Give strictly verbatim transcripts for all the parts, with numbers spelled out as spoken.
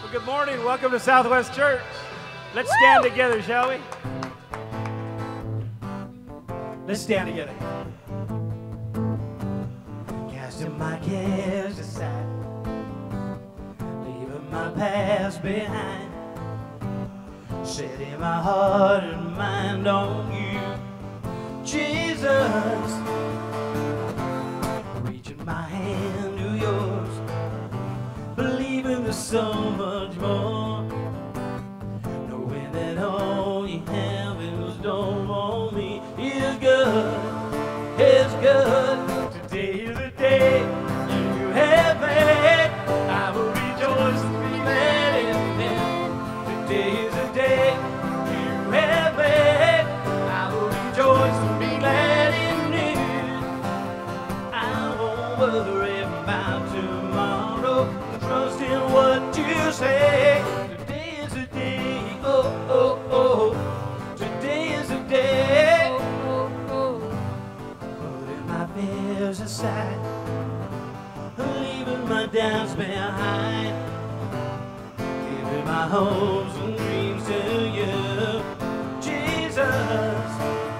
Good morning. Welcome to Southwest Church. Let's stand Woo! Together, shall we? Let's stand together. Casting my cares aside, leaving my past behind, setting my heart and mind on you, Jesus. Reaching my hand to yours, believing there's so much more, knowing that all you have in store for me is good, is good. Today is the day you have made. I will rejoice and be glad in it. Today is the day you have made. I will rejoice and be glad in it. I won't worry about tomorrow. Trust in what you say. Today is the day. Oh, oh, oh. Today is the day. Oh, oh, oh. Putting my fears aside, leaving my doubts behind, giving my hopes and dreams to you, Jesus.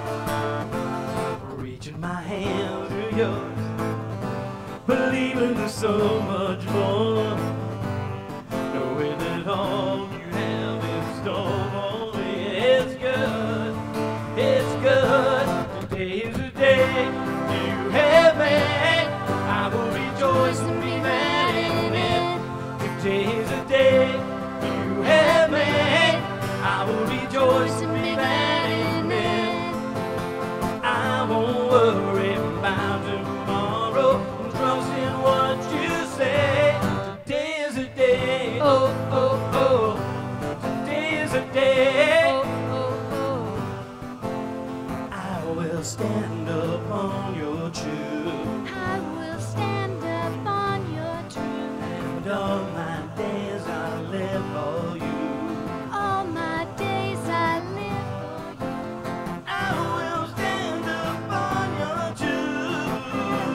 Reaching my hand to yours, believing there's so much more, knowing that all you have in store for me is good, it's good. Today is the day you have made. I will rejoice and be glad in it. Today is the day you have made. I will rejoice and be glad in it. I won't worry about tomorrow. Trust in what you say. Today is the day. Oh, oh, oh. Today is the day. Oh, oh, oh. I will stand upon your truth. I will stand upon your truth. And all my days I'll live for you. All my days I live for you. I will stand upon your truth.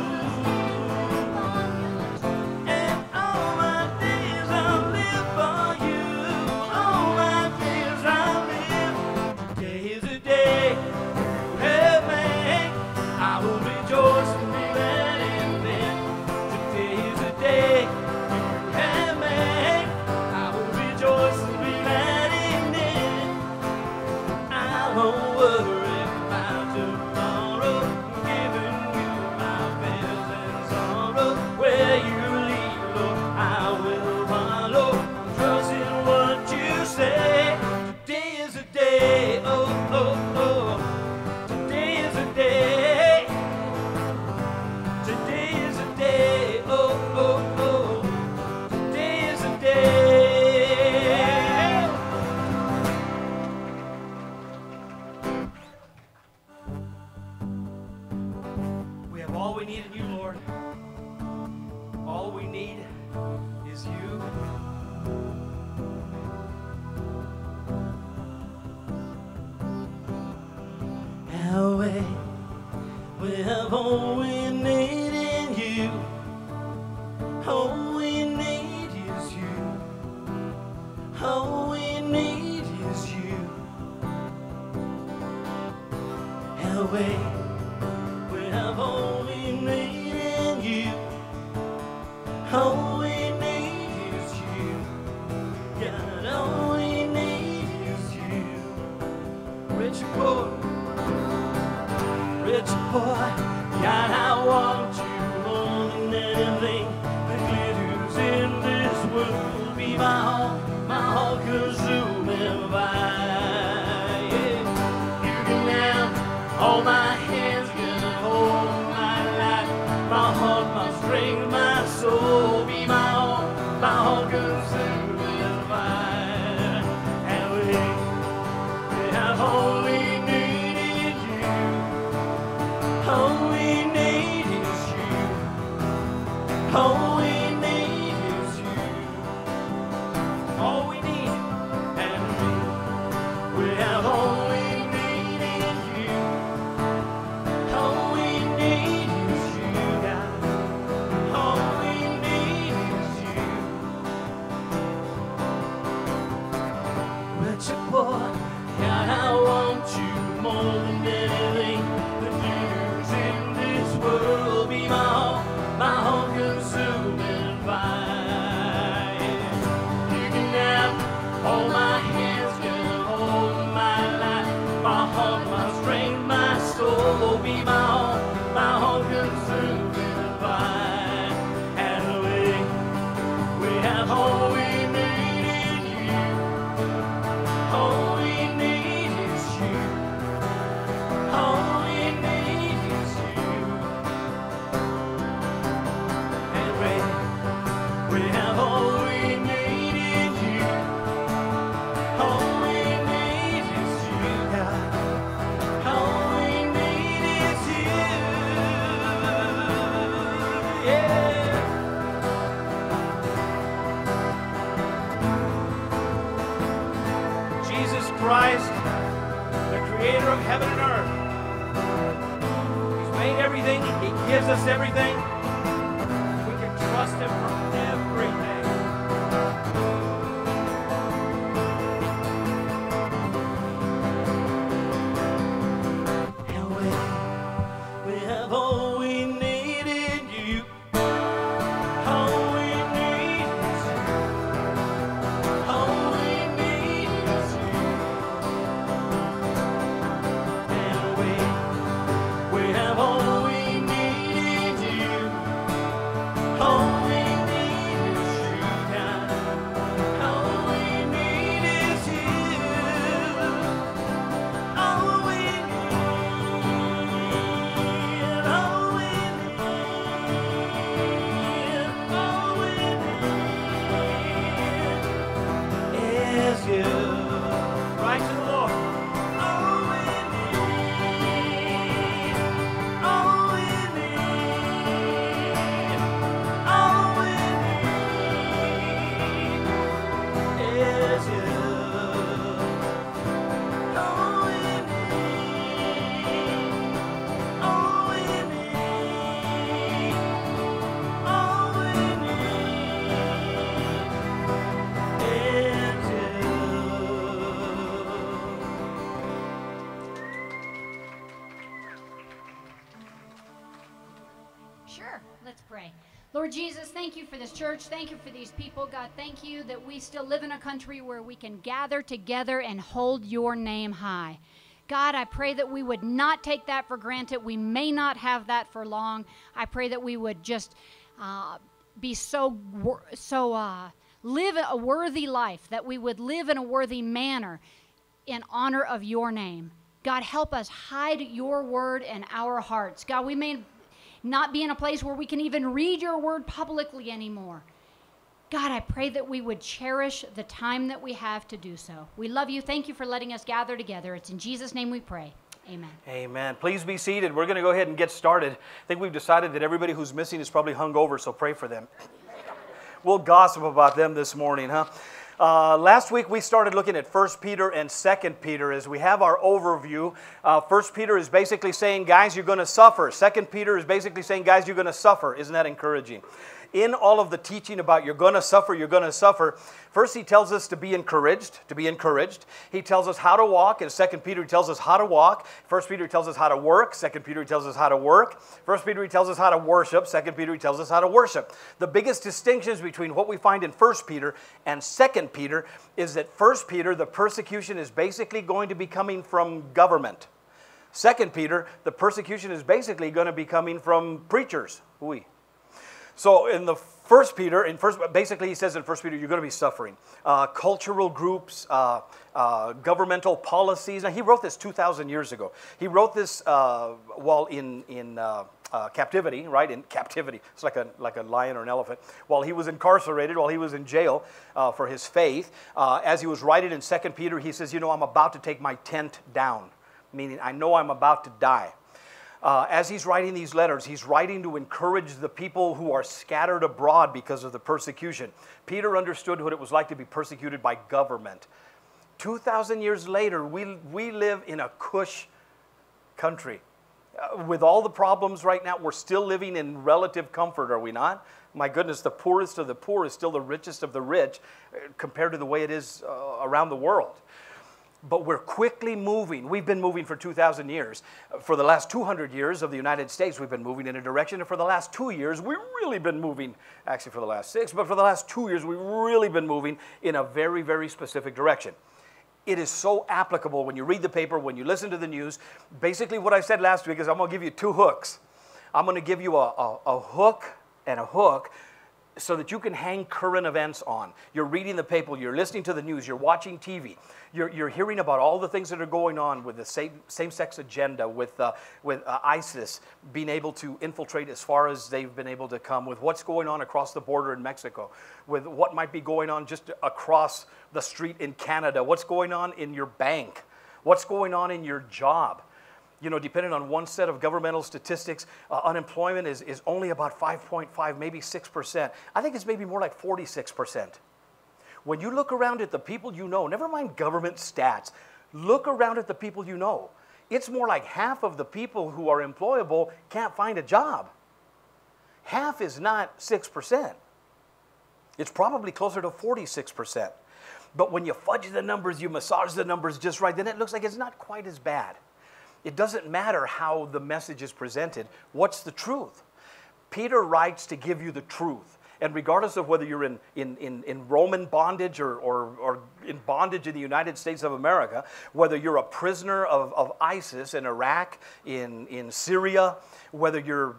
Upon your truth. And all my days I'll live for you. All my days I'll live. Today is the day you have made. I will rejoice and be glad in it. Today is the day you have all we need in you. All we need is you, God. All we need is you. Yeah. Jesus Christ, the creator of heaven and earth. He's made everything. He gives us everything. We can trust him for everything. And we, we have all we need in you. All we need is you. All we need is you. And we, we have all we need in you. All we need is you, God. All we need is you. All we need, all we need, all we need is you. Right to the Lord. All we need, all we need, all we need is you. All we need, all we need, all we need is you. Sure, let's pray. Lord Jesus, thank you for this church. Thank you for these people. God, thank you that we still live in a country where we can gather together and hold your name high. God, I pray that we would not take that for granted. We may not have that for long. I pray that we would just uh, be so, wor- so uh, live a worthy life, that we would live in a worthy manner in honor of your name. God, help us hide your word in our hearts. God, we may not be in a place where we can even read your word publicly anymore. God, I pray that we would cherish the time that we have to do so. We love you. Thank you for letting us gather together. It's in Jesus' name we pray. Amen. Amen. Please be seated. We're going to go ahead and get started. I think we've decided that everybody who's missing is probably hungover, so pray for them. We'll gossip about them this morning, huh? Uh, last week we started looking at First Peter and Second Peter as we have our overview. Uh, First Peter is basically saying, guys, you're going to suffer. Second Peter is basically saying, guys, you're going to suffer. Isn't that encouraging? In all of the teaching about you're going to suffer, you're going to suffer, first he tells us to be encouraged, to be encouraged. He tells us how to walk. In Second Peter he tells us how to walk. First Peter he tells us how to work. Second Peter he tells us how to work. First Peter he tells us how to worship. Second Peter he tells us how to worship. The biggest distinctions between what we find in First Peter and Second Peter is that First Peter, the persecution is basically going to be coming from government. Second Peter, the persecution is basically going to be coming from preachers. Oui. So in the First Peter, in first, basically he says in First Peter, you're going to be suffering. Uh, cultural groups, uh, uh, governmental policies. Now he wrote this two thousand years ago. He wrote this uh, while in in uh, uh, captivity, right? In captivity, it's like a like a lion or an elephant. While he was incarcerated, while he was in jail uh, for his faith, uh, as he was writing in Second Peter, he says, you know, I'm about to take my tent down, meaning I know I'm about to die. Uh, as he's writing these letters, he's writing to encourage the people who are scattered abroad because of the persecution. Peter understood what it was like to be persecuted by government. two thousand years later, we, we live in a cush country. Uh, with all the problems right now, we're still living in relative comfort, are we not? My goodness, the poorest of the poor is still the richest of the rich uh, compared to the way it is uh, around the world. But we're quickly moving. We've been moving for two thousand years. For the last two hundred years of the United States, we've been moving in a direction. And for the last two years, we've really been moving, actually for the last six, but for the last two years, we've really been moving in a very, very specific direction. It is so applicable when you read the paper, when you listen to the news. Basically what I said last week is I'm going to give you two hooks. I'm going to give you a, a, a hook and a hook so that you can hang current events on. You're reading the paper, you're listening to the news, you're watching T V, you're, you're hearing about all the things that are going on with the same, same-sex agenda, with, uh, with uh, ISIS being able to infiltrate as far as they've been able to come, with what's going on across the border in Mexico, with what might be going on just across the street in Canada, what's going on in your bank, what's going on in your job. You know, depending on one set of governmental statistics, uh, unemployment is, is only about five point five, maybe six percent. I think it's maybe more like forty-six percent. When you look around at the people you know, never mind government stats, look around at the people you know. It's more like half of the people who are employable can't find a job. Half is not six percent. It's probably closer to forty-six percent. But when you fudge the numbers, you massage the numbers just right, then it looks like it's not quite as bad. It doesn't matter how the message is presented. What's the truth? Peter writes to give you the truth. And regardless of whether you're in, in, in, in Roman bondage or, or, or in bondage in the United States of America, whether you're a prisoner of, of ISIS in Iraq, in, in Syria, whether you're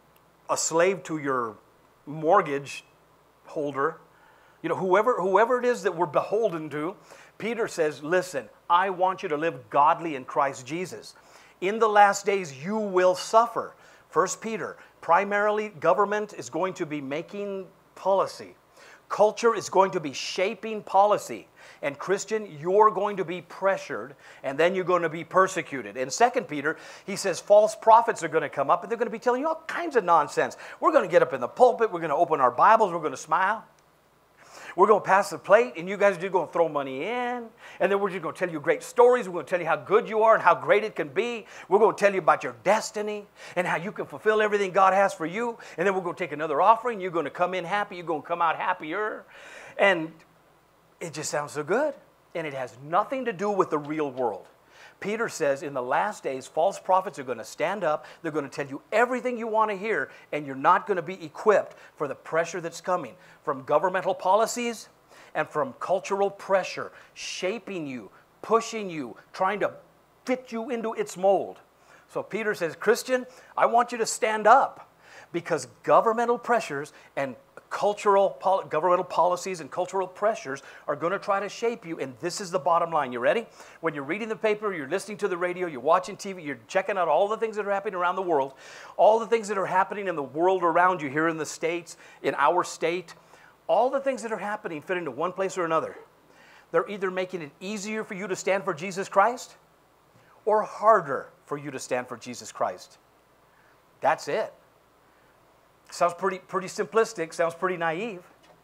a slave to your mortgage holder, you know, whoever, whoever it is that we're beholden to, Peter says, listen, I want you to live godly in Christ Jesus. In the last days, you will suffer. First Peter, primarily government is going to be making policy. Culture is going to be shaping policy. And Christian, you're going to be pressured, and then you're going to be persecuted. In Second Peter, he says false prophets are going to come up, and they're going to be telling you all kinds of nonsense. We're going to get up in the pulpit, we're going to open our Bibles, we're going to smile. We're going to pass the plate, and you guys are just going to throw money in. And then we're just going to tell you great stories. We're going to tell you how good you are and how great it can be. We're going to tell you about your destiny and how you can fulfill everything God has for you. And then we're going to take another offering. You're going to come in happy. You're going to come out happier. And it just sounds so good. And it has nothing to do with the real world. Peter says in the last days, false prophets are going to stand up. They're going to tell you everything you want to hear, and you're not going to be equipped for the pressure that's coming from governmental policies and from cultural pressure, shaping you, pushing you, trying to fit you into its mold. So Peter says, Christian, I want you to stand up because governmental pressures and cultural, pol- governmental policies and cultural pressures are going to try to shape you, and this is the bottom line. You ready? When you're reading the paper, you're listening to the radio, you're watching T V, you're checking out all the things that are happening around the world, all the things that are happening in the world around you here in the States, in our state, all the things that are happening fit into one place or another. They're either making it easier for you to stand for Jesus Christ or harder for you to stand for Jesus Christ. That's it. Sounds pretty, pretty simplistic, sounds pretty naive,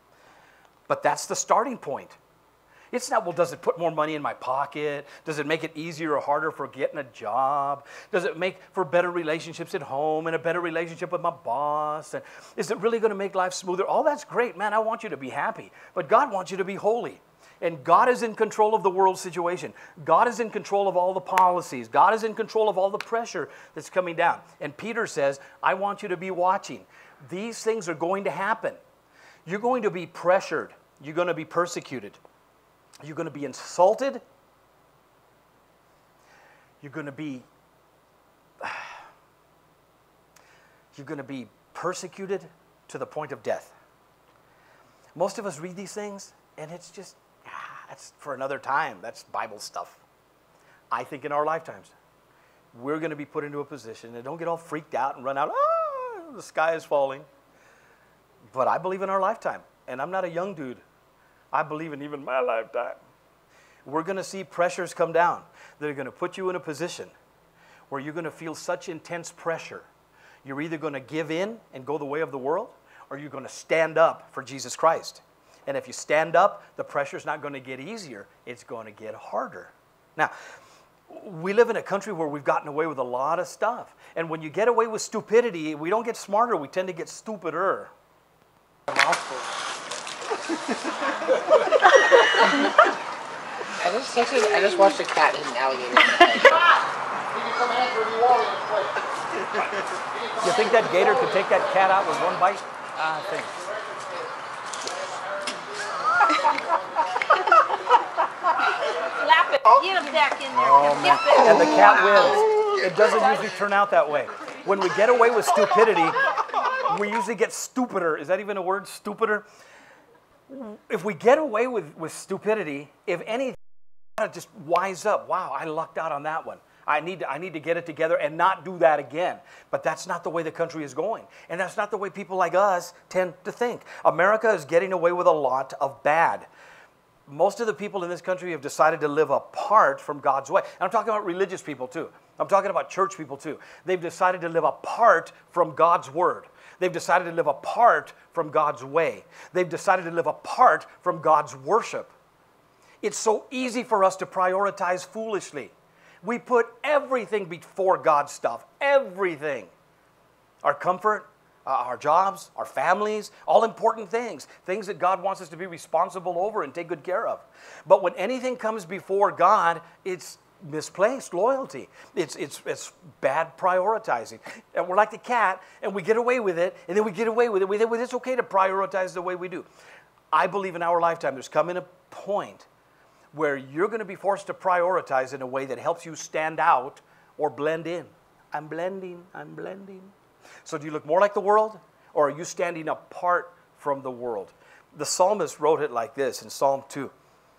but that's the starting point. It's not, well, does it put more money in my pocket? Does it make it easier or harder for getting a job? Does it make for better relationships at home and a better relationship with my boss? And is it really going to make life smoother? All that's great, man. I want you to be happy, but God wants you to be holy. And God is in control of the world situation. God is in control of all the policies. God is in control of all the pressure that's coming down. And Peter says, I want you to be watching. These things are going to happen. You're going to be pressured. You're going to be persecuted. You're going to be insulted. You're going to be you're going to be persecuted to the point of death. Most of us read these things, and it's just, ah, that's for another time. That's Bible stuff. I think in our lifetimes, we're going to be put into a position, and don't get all freaked out and run out, ah, the sky is falling. But I believe in our lifetime, and I'm not a young dude. I believe in even my lifetime. We're going to see pressures come down that are going to put you in a position where you're going to feel such intense pressure. You're either going to give in and go the way of the world, or you're going to stand up for Jesus Christ. And if you stand up, the pressure's not going to get easier. It's going to get harder. Now, we live in a country where we've gotten away with a lot of stuff. And when you get away with stupidity, we don't get smarter, we tend to get stupider. I just, I just watched a cat hit an alligator. You think that gator could take that cat out with one bite? I think. Slap it. Get him back in there. Oh, man. And the cat wins. It doesn't usually turn out that way. When we get away with stupidity, we usually get stupider. Is that even a word, stupider? If we get away with, with stupidity, if anything, just wise up. Wow, I lucked out on that one. I need, to, I need to get it together and not do that again. But that's not the way the country is going. And that's not the way people like us tend to think. America is getting away with a lot of bad. Most of the people in this country have decided to live apart from God's way. And I'm talking about religious people too. I'm talking about church people too. They've decided to live apart from God's word. They've decided to live apart from God's way. They've decided to live apart from God's worship. It's so easy for us to prioritize foolishly. We put everything before God's stuff. Everything. Our comfort, uh, our jobs, our families, all important things. Things that God wants us to be responsible over and take good care of. But when anything comes before God, it's misplaced loyalty. It's, it's, it's bad prioritizing. And we're like the cat, and we get away with it, and then we get away with it. We think, well, it's okay to prioritize the way we do. I believe in our lifetime there's coming a point where you're going to be forced to prioritize in a way that helps you stand out or blend in. I'm blending, I'm blending. So do you look more like the world, or are you standing apart from the world? The psalmist wrote it like this in Psalm two.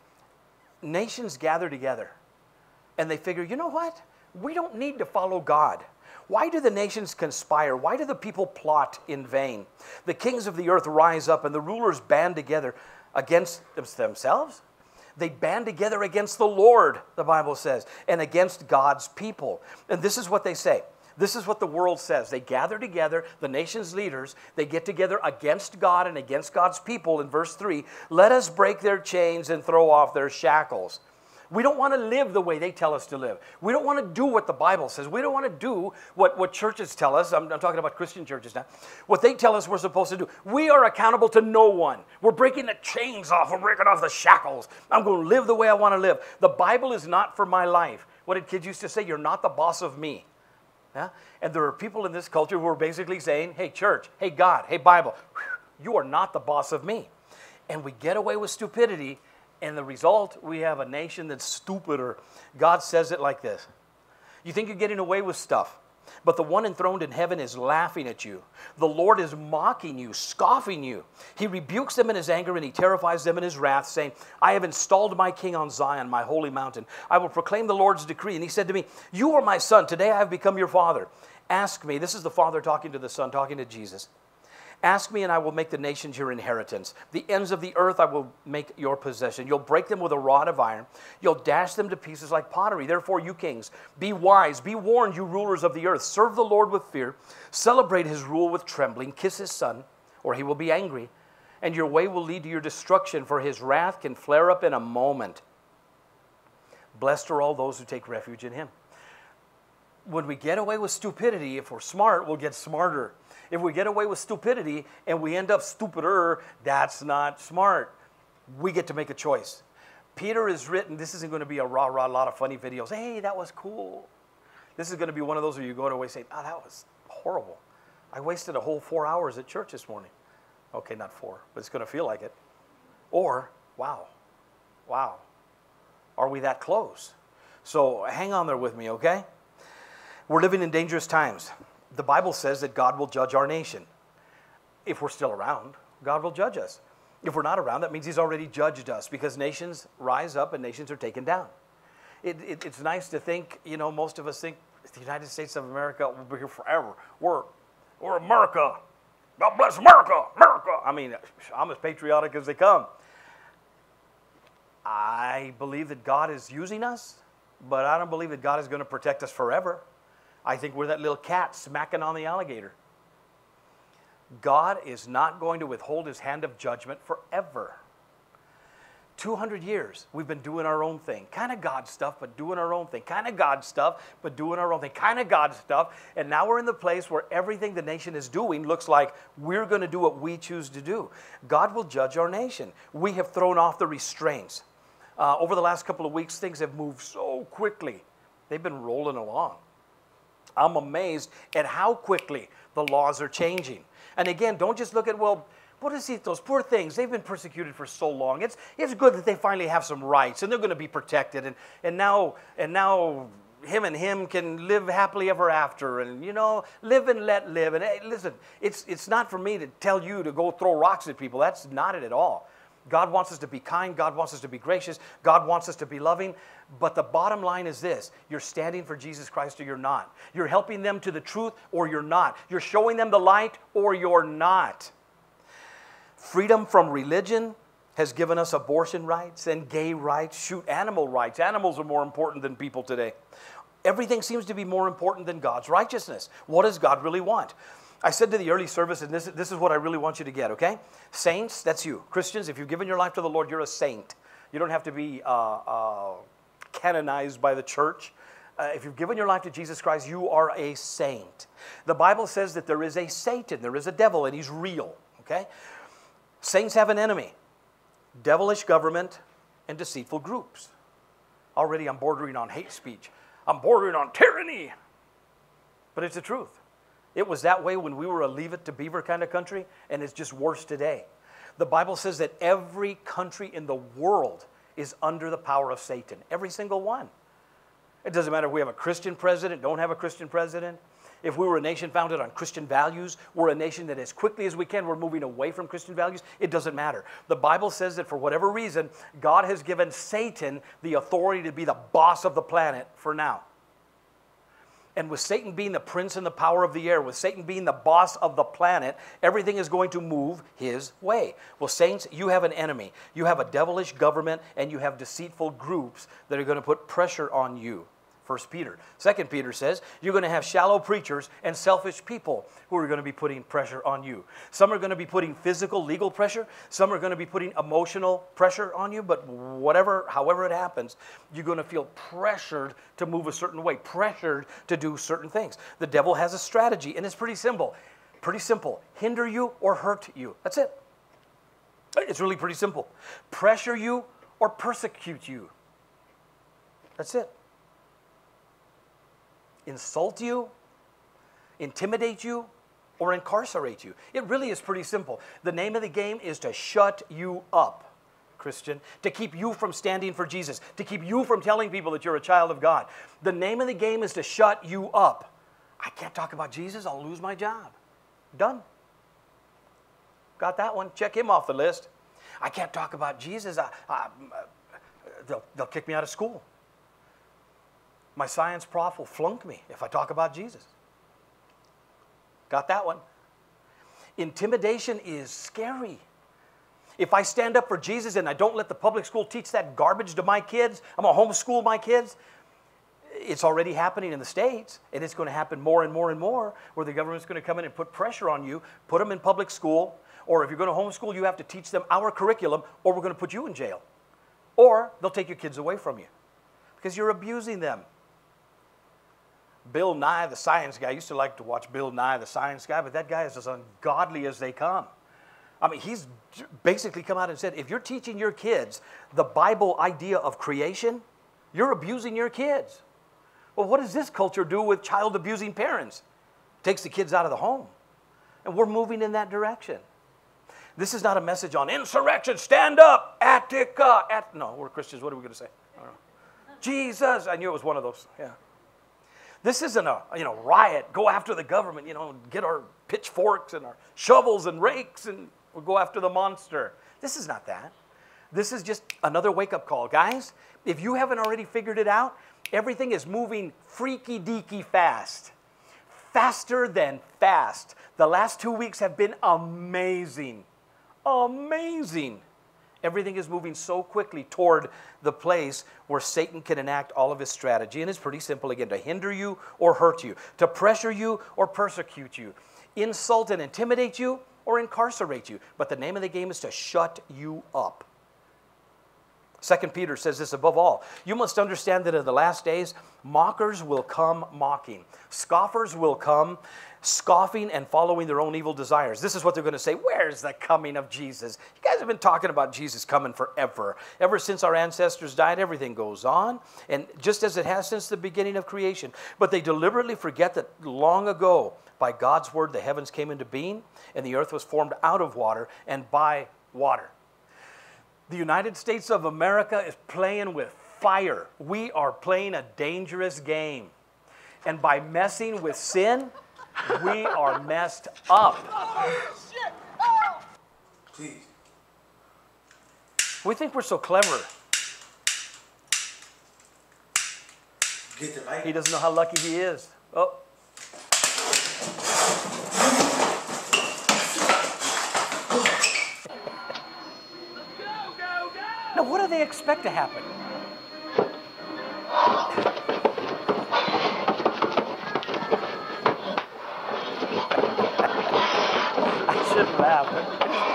Nations gather together, and they figure, you know what? We don't need to follow God. Why do the nations conspire? Why do the people plot in vain? The kings of the earth rise up, and the rulers band together against themselves. They band together against the Lord, the Bible says, and against God's people. And this is what they say. This is what the world says. They gather together, the nation's leaders, they get together against God and against God's people in verse three. Let us break their chains and throw off their shackles. We don't want to live the way they tell us to live. We don't want to do what the Bible says. We don't want to do what, what churches tell us. I'm, I'm talking about Christian churches now. What they tell us we're supposed to do. We are accountable to no one. We're breaking the chains off. We're breaking off the shackles. I'm going to live the way I want to live. The Bible is not for my life. What did kids used to say? You're not the boss of me. Yeah? And there are people in this culture who are basically saying, hey, church, hey, God, hey, Bible, you are not the boss of me. And we get away with stupidity. And the result, we have a nation that's stupider. God says it like this. You think you're getting away with stuff, but the one enthroned in heaven is laughing at you. The Lord is mocking you, scoffing you. He rebukes them in his anger, and he terrifies them in his wrath, saying, I have installed my king on Zion, my holy mountain. I will proclaim the Lord's decree. And he said to me, you are my son. Today I have become your father. Ask me. This is the father talking to the son, talking to Jesus. Ask me, and I will make the nations your inheritance. The ends of the earth I will make your possession. You'll break them with a rod of iron. You'll dash them to pieces like pottery. Therefore, you kings, be wise. Be warned, you rulers of the earth. Serve the Lord with fear. Celebrate his rule with trembling. Kiss his son, or he will be angry. And your way will lead to your destruction, for his wrath can flare up in a moment. Blessed are all those who take refuge in him. When we get away with stupidity, if we're smart, we'll get smarter. If we get away with stupidity and we end up stupider, that's not smart. We get to make a choice. Peter is written, this isn't going to be a rah-rah, lot of funny videos. Hey, that was cool. This is going to be one of those where you go away saying, oh, that was horrible. I wasted a whole four hours at church this morning. Okay, not four, but it's going to feel like it. Or, wow, wow, are we that close? So hang on there with me, okay? We're living in dangerous times. The Bible says that God will judge our nation. If we're still around, God will judge us. If we're not around, that means he's already judged us, because nations rise up and nations are taken down. It, it, it's nice to think, you know, most of us think the United States of America will be here forever. We're, we're America. God bless America, America. I mean, I'm as patriotic as they come. I believe that God is using us, but I don't believe that God is going to protect us forever. I think we're that little cat smacking on the alligator. God is not going to withhold his hand of judgment forever. two hundred years, we've been doing our own thing. Kind of God stuff, but doing our own thing. Kind of God stuff, but doing our own thing. Kind of God stuff. And now we're in the place where everything the nation is doing looks like we're going to do what we choose to do. God will judge our nation. We have thrown off the restraints. Uh, over the last couple of weeks, things have moved so quickly. They've been rolling along. I'm amazed at how quickly the laws are changing. And again, don't just look at, well, what is it, those poor things, they've been persecuted for so long. It's, it's good that they finally have some rights and they're going to be protected. And, and, now, and now him and him can live happily ever after, and, you know, live and let live. And hey, listen, it's, it's not for me to tell you to go throw rocks at people. That's not it at all. God wants us to be kind. God wants us to be gracious. God wants us to be loving. But the bottom line is this: you're standing for Jesus Christ or you're not. You're helping them to the truth or you're not. You're showing them the light or you're not. Freedom from religion has given us abortion rights and gay rights. Shoot, animal rights. Animals are more important than people today. Everything seems to be more important than God's righteousness. What does God really want? I said to the early service, and this, this is what I really want you to get, okay? Saints, that's you. Christians, if you've given your life to the Lord, you're a saint. You don't have to be uh, uh, canonized by the church. Uh, if you've given your life to Jesus Christ, you are a saint. The Bible says that there is a Satan, there is a devil, and he's real, okay? Saints have an enemy: devilish government and deceitful groups. Already I'm bordering on hate speech. I'm bordering on tyranny. But it's the truth. It was that way when we were a leave it to beaver kind of country, and it's just worse today. The Bible says that every country in the world is under the power of Satan. Every single one. It doesn't matter if we have a Christian president, don't have a Christian president. If we were a nation founded on Christian values, we're a nation that as quickly as we can, we're moving away from Christian values. It doesn't matter. The Bible says that for whatever reason, God has given Satan the authority to be the boss of the planet for now. And with Satan being the prince and the power of the air, with Satan being the boss of the planet, everything is going to move his way. Well, saints, you have an enemy. You have a devilish government, and you have deceitful groups that are going to put pressure on you. First Peter. Second Peter says you're going to have shallow preachers and selfish people who are going to be putting pressure on you. Some are going to be putting physical, legal pressure. Some are going to be putting emotional pressure on you. But whatever, however it happens, you're going to feel pressured to move a certain way, pressured to do certain things. The devil has a strategy, and it's pretty simple. Pretty simple. Hinder you or hurt you. That's it. It's really pretty simple. Pressure you or persecute you. That's it. Insult you, intimidate you, or incarcerate you. It really is pretty simple. The name of the game is to shut you up, Christian, to keep you from standing for Jesus, to keep you from telling people that you're a child of God. The name of the game is to shut you up. I can't talk about Jesus, I'll lose my job. Done. Got that one. Check him off the list. I can't talk about Jesus. I, I, they'll, they'll kick me out of school. My science prof will flunk me if I talk about Jesus. Got that one. Intimidation is scary. If I stand up for Jesus and I don't let the public school teach that garbage to my kids, I'm going to homeschool my kids. It's already happening in the States, and it's going to happen more and more and more, where the government's going to come in and put pressure on you, put them in public school, or if you're going to homeschool, you have to teach them our curriculum, or we're going to put you in jail. Or they'll take your kids away from you because you're abusing them. Bill Nye, the science guy, I used to like to watch Bill Nye, the science guy, but that guy is as ungodly as they come. I mean, he's basically come out and said, if you're teaching your kids the Bible idea of creation, you're abusing your kids. Well, what does this culture do with child-abusing parents? Takes the kids out of the home. And we're moving in that direction. This is not a message on insurrection, stand up, Attica. At, no, we're Christians, what are we going to say? I don't know. Jesus, I knew it was one of those, yeah. This isn't a you know riot, go after the government, you know, get our pitchforks and our shovels and rakes and we'll go after the monster. This is not that. This is just another wake-up call. Guys, if you haven't already figured it out, everything is moving freaky-deaky fast. Faster than fast. The last two weeks have been amazing. Amazing. Everything is moving so quickly toward the place where Satan can enact all of his strategy. And it's pretty simple, again, to hinder you or hurt you, to pressure you or persecute you, insult and intimidate you or incarcerate you. But the name of the game is to shut you up. Second Peter says this above all. You must understand that in the last days, mockers will come mocking. Scoffers will come scoffing and following their own evil desires. This is what they're going to say. Where's the coming of Jesus? You guys have been talking about Jesus coming forever. Ever since our ancestors died, everything goes on. And just as it has since the beginning of creation. But they deliberately forget that long ago, by God's word, the heavens came into being, and the earth was formed out of water and by water. The United States of America is playing with fire. We are playing a dangerous game. And by messing with sin, we are messed up. Please. We think we're so clever. Get the light. He doesn't know how lucky he is. Oh. Now, what do they expect to happen? I shouldn't laugh, but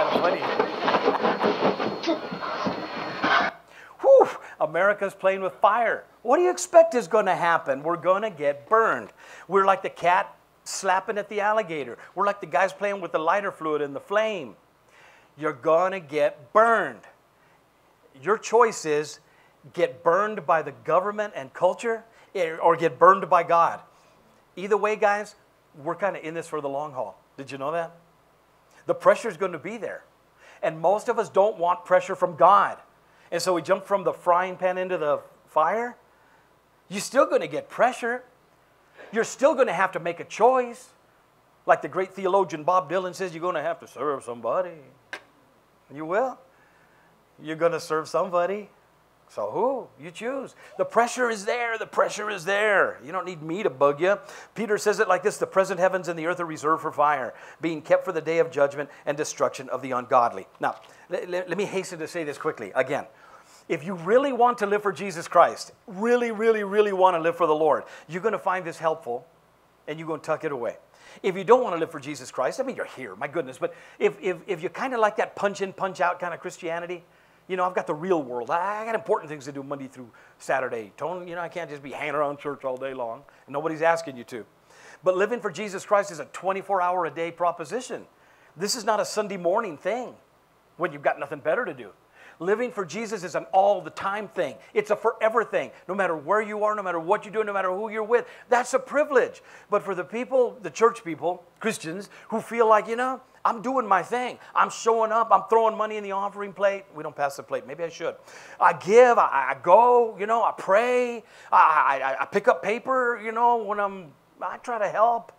it's kind of funny. Whew, America's playing with fire. What do you expect is going to happen? We're going to get burned. We're like the cat slapping at the alligator. We're like the guys playing with the lighter fluid and the flame. You're going to get burned. Your choice is get burned by the government and culture or get burned by God. Either way, guys, we're kind of in this for the long haul. Did you know that? The pressure is going to be there. And most of us don't want pressure from God. And so we jump from the frying pan into the fire. You're still going to get pressure. You're still going to have to make a choice. Like the great theologian Bob Dylan says, you're going to have to serve somebody. You will. You're going to serve somebody. So who? You choose. The pressure is there. The pressure is there. You don't need me to bug you. Peter says it like this: the present heavens and the earth are reserved for fire, being kept for the day of judgment and destruction of the ungodly. Now, let, let, let me hasten to say this quickly. Again, if you really want to live for Jesus Christ, really, really, really want to live for the Lord, you're going to find this helpful, and you're going to tuck it away. If you don't want to live for Jesus Christ, I mean, you're here, my goodness, but if, if, if you kind of like that punch-in, punch-out kind of Christianity, you know, I've got the real world. I got important things to do Monday through Saturday. Tone, you know, I can't just be hanging around church all day long. And nobody's asking you to. But living for Jesus Christ is a twenty-four hour a day proposition. This is not a Sunday morning thing when you've got nothing better to do. Living for Jesus is an all-the-time thing. It's a forever thing. No matter where you are, no matter what you do, no matter who you're with, that's a privilege. But for the people, the church people, Christians, who feel like, you know, I'm doing my thing. I'm showing up. I'm throwing money in the offering plate. We don't pass the plate. Maybe I should. I give. I, I go. You know, I pray. I, I, I pick up paper, you know, when I'm, I try to help.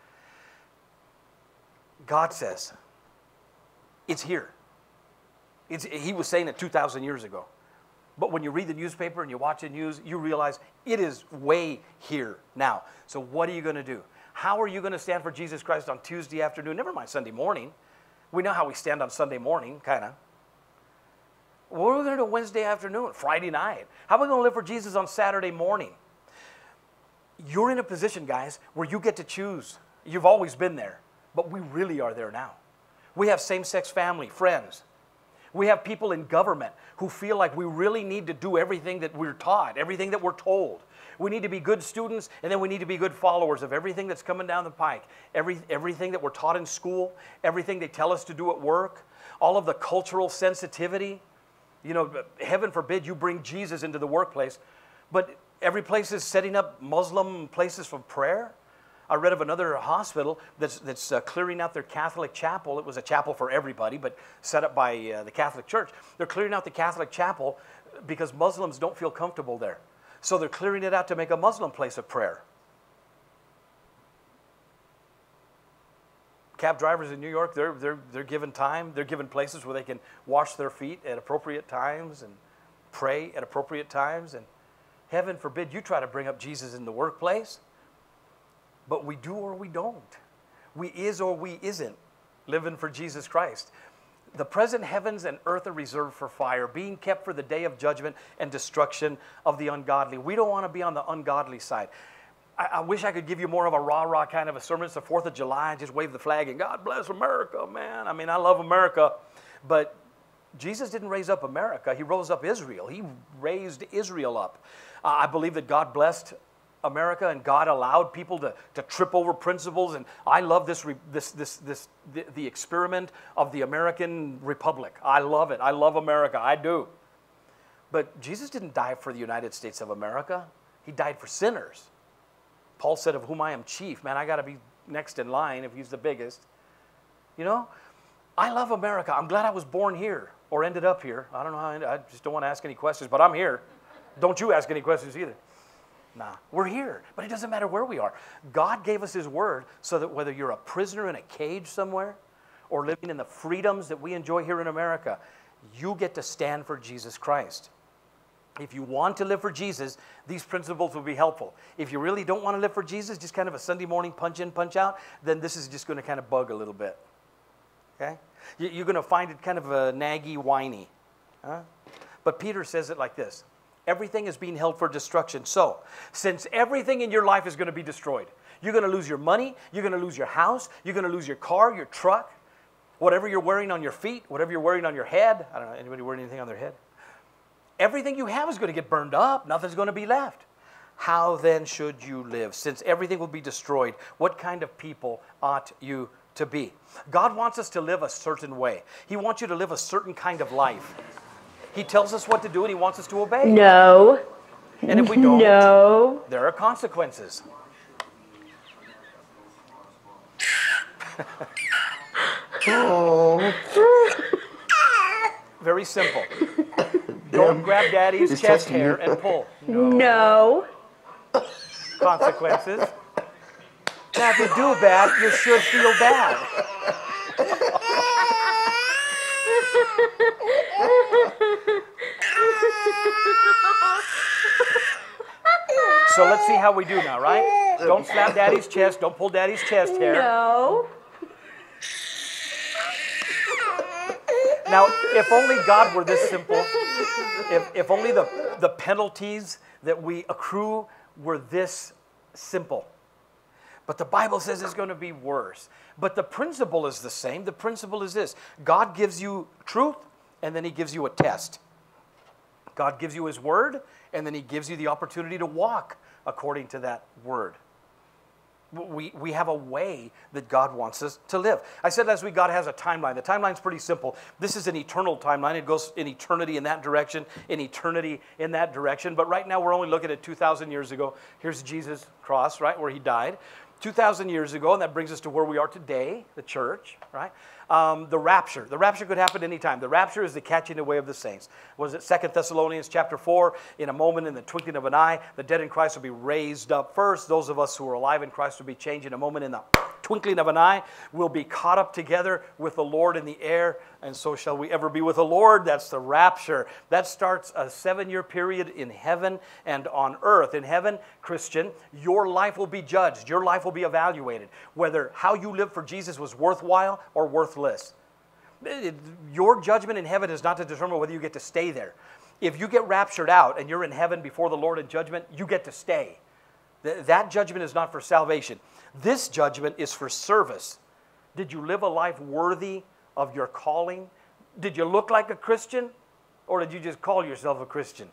God says, it's here. It's, he was saying it two thousand years ago. But when you read the newspaper and you watch the news, you realize it is way here now. So what are you going to do? How are you going to stand for Jesus Christ on Tuesday afternoon? Never mind Sunday morning. We know how we stand on Sunday morning, kind of. What are we going to do Wednesday afternoon, Friday night? How are we going to live for Jesus on Saturday morning? You're in a position, guys, where you get to choose. You've always been there, but we really are there now. We have same-sex family, friends. We have people in government who feel like we really need to do everything that we're taught, everything that we're told. We need to be good students, and then we need to be good followers of everything that's coming down the pike. Every, everything that we're taught in school, everything they tell us to do at work, all of the cultural sensitivity. You know, heaven forbid you bring Jesus into the workplace, but every place is setting up Muslim places for prayer. I read of another hospital that's, that's uh, clearing out their Catholic chapel. It was a chapel for everybody, but set up by uh, the Catholic Church. They're clearing out the Catholic chapel because Muslims don't feel comfortable there. So they're clearing it out to make a Muslim place of prayer. Cab drivers in New York, they're, they're, they're given time. They're given places where they can wash their feet at appropriate times and pray at appropriate times. And heaven forbid you try to bring up Jesus in the workplace. But we do or we don't. We is or we isn't living for Jesus Christ. The present heavens and earth are reserved for fire, being kept for the day of judgment and destruction of the ungodly. We don't want to be on the ungodly side. I, I wish I could give you more of a rah-rah kind of a sermon. It's the fourth of July. Just wave the flag and God bless America, man. I mean, I love America. But Jesus didn't raise up America. He rose up Israel. He raised Israel up. Uh, I believe that God blessed America, and God allowed people to, to trip over principles. And I love this, this, this, this, the, the experiment of the American Republic. I love it. I love America. I do. But Jesus didn't die for the United States of America. He died for sinners. Paul said, of whom I am chief. Man, I got to be next in line if he's the biggest. You know, I love America. I'm glad I was born here or ended up here. I don't know how, I just don't want to ask any questions, but I'm here. Don't you ask any questions either. Nah, we're here, but it doesn't matter where we are. God gave us his word so that whether you're a prisoner in a cage somewhere or living in the freedoms that we enjoy here in America, you get to stand for Jesus Christ. If you want to live for Jesus, these principles will be helpful. If you really don't want to live for Jesus, just kind of a Sunday morning punch in, punch out, then this is just going to kind of bug a little bit. Okay? You're going to find it kind of a naggy, whiny. Huh? But Peter says it like this. Everything is being held for destruction. So, since everything in your life is going to be destroyed, you're going to lose your money, you're going to lose your house, you're going to lose your car, your truck, whatever you're wearing on your feet, whatever you're wearing on your head. I don't know, anybody wearing anything on their head? Everything you have is going to get burned up. Nothing's going to be left. How then should you live? Since everything will be destroyed, what kind of people ought you to be? God wants us to live a certain way. He wants you to live a certain kind of life. He tells us what to do and he wants us to obey. No. And if we don't, no. there are consequences. Oh. Very simple. Don't grab daddy's He's chest testing hair you. and pull. No. Consequences. Now, if you do bad, you should feel bad. So let's see how we do now, right? Don't slap daddy's chest. Don't pull daddy's chest hair. No. Now, if only God were this simple, if, if only the, the penalties that we accrue were this simple. But the Bible says it's going to be worse. But the principle is the same. The principle is this. God gives you truth, and then he gives you a test. God gives you his word, and then he gives you the opportunity to walk according to that word. We, we have a way that God wants us to live. I said last week God has a timeline. The timeline's pretty simple. This is an eternal timeline. It goes in eternity in that direction, in eternity in that direction. But right now we're only looking at two thousand years ago. Here's Jesus' cross, right, where he died. two thousand years ago, and that brings us to where we are today, the church, right? Um, the rapture. The rapture could happen anytime. The rapture is the catching away of the saints. Was it Second Thessalonians chapter four? In a moment, in the twinkling of an eye, the dead in Christ will be raised up first. Those of us who are alive in Christ will be changed in a moment. In the twinkling of an eye, we'll be caught up together with the Lord in the air, and so shall we ever be with the Lord. That's the rapture. That starts a seven-year period in heaven and on earth. In heaven, Christian, your life will be judged. Your life will be evaluated. Whether how you lived for Jesus was worthwhile or worthless. Your judgment in heaven is not to determine whether you get to stay there. If you get raptured out and you're in heaven before the Lord in judgment, you get to stay. That judgment is not for salvation. This judgment is for service. Did you live a life worthy of your calling? Did you look like a Christian, or did you just call yourself a Christian?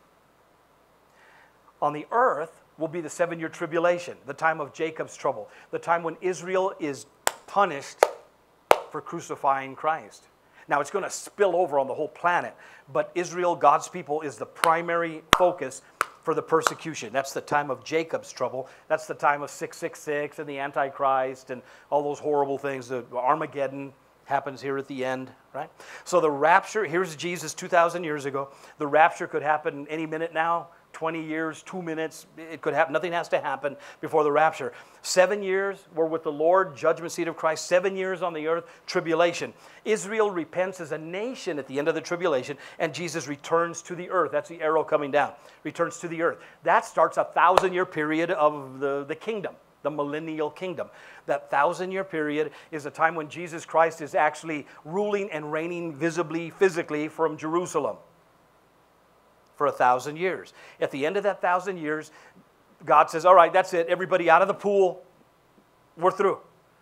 On the earth will be the seven-year tribulation, the time of Jacob's trouble, the time when Israel is punished for crucifying Christ. Now, it's going to spill over on the whole planet, but Israel, God's people, is the primary focus for the persecution. That's the time of Jacob's trouble. That's the time of six six six and the Antichrist and all those horrible things. The Armageddon happens here at the end, right? So the rapture, here's Jesus two thousand years ago. The rapture could happen any minute now, twenty years, two minutes. It could happen. Nothing has to happen before the rapture. Seven years, we're with the Lord, judgment seat of Christ. Seven years on the earth, tribulation. Israel repents as a nation at the end of the tribulation, and Jesus returns to the earth. That's the arrow coming down. Returns to the earth. That starts a thousand-year period of the, the kingdom, the millennial kingdom. That thousand-year period is a time when Jesus Christ is actually ruling and reigning visibly, physically from Jerusalem for a thousand years. At the end of that thousand years, God says, all right, that's it. Everybody out of the pool. We're through.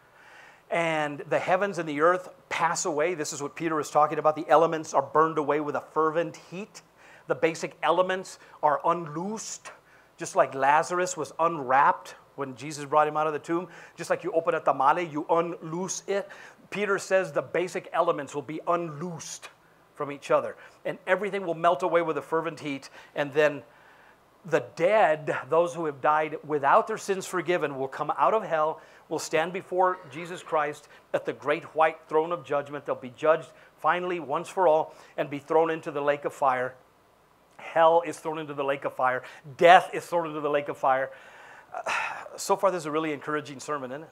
And the heavens and the earth pass away. This is what Peter is talking about. The elements are burned away with a fervent heat. The basic elements are unloosed, just like Lazarus was unwrapped when Jesus brought him out of the tomb. Just like you open a tamale, you unloose it. Peter says the basic elements will be unloosed from each other, and everything will melt away with a fervent heat, and then the dead, those who have died without their sins forgiven, will come out of hell, will stand before Jesus Christ at the great white throne of judgment. They'll be judged finally once for all and be thrown into the lake of fire. hell is thrown into the lake of fire. Death is thrown into the lake of fire. Uh, so far, this is a really encouraging sermon, isn't it?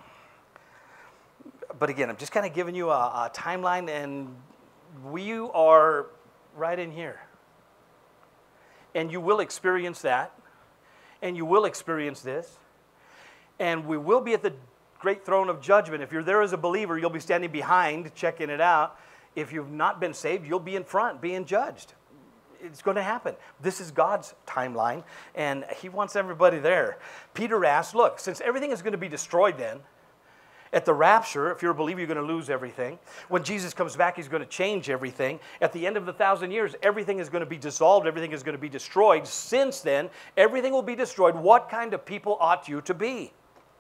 But again, I'm just kind of giving you a, a timeline, and we are right in here. And you will experience that, and you will experience this, and we will be at the great throne of judgment. If you're there as a believer, you'll be standing behind, checking it out. If you've not been saved, you'll be in front, being judged. It's going to happen. This is God's timeline, and he wants everybody there. Peter asked, look, since everything is going to be destroyed then, at the rapture, if you're a believer, you're going to lose everything. When Jesus comes back, he's going to change everything. At the end of the thousand years, everything is going to be dissolved. Everything is going to be destroyed. Since then, everything will be destroyed. What kind of people ought you to be?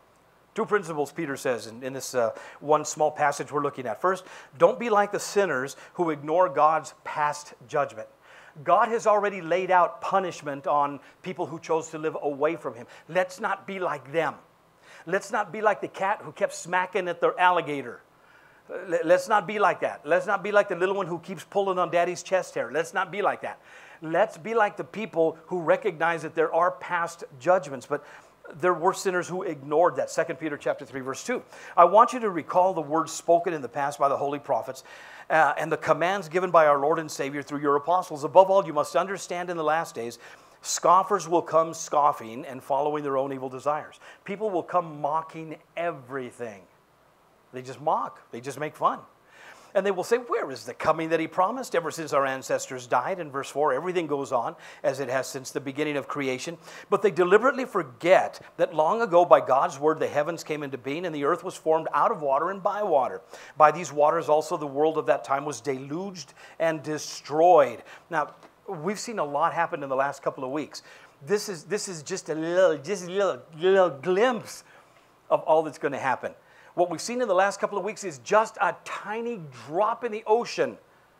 Two principles, Peter says, in, in this uh, one small passage we're looking at. First, don't be like the sinners who ignore God's past judgment. God has already laid out punishment on people who chose to live away from him. Let's not be like them. Let's not be like the cat who kept smacking at the alligator. Let's not be like that. Let's not be like the little one who keeps pulling on daddy's chest hair. Let's not be like that. Let's be like the people who recognize that there are past judgments, but there were sinners who ignored that. Second Peter chapter three, verse two. I want you to recall the words spoken in the past by the holy prophets uh, and the commands given by our Lord and Savior through your apostles. Above all, you must understand in the last days, scoffers will come scoffing and following their own evil desires. People will come mocking everything. They just mock. They just make fun. And they will say, where is the coming that he promised? Ever since our ancestors died, in verse four, everything goes on as it has since the beginning of creation. But they deliberately forget that long ago by God's word the heavens came into being and the earth was formed out of water and by water. By these waters also the world of that time was deluged and destroyed. Now, we've seen a lot happen in the last couple of weeks. This is, this is just a little, just a little, little glimpse of all that's going to happen. What we've seen in the last couple of weeks is just a tiny drop in the ocean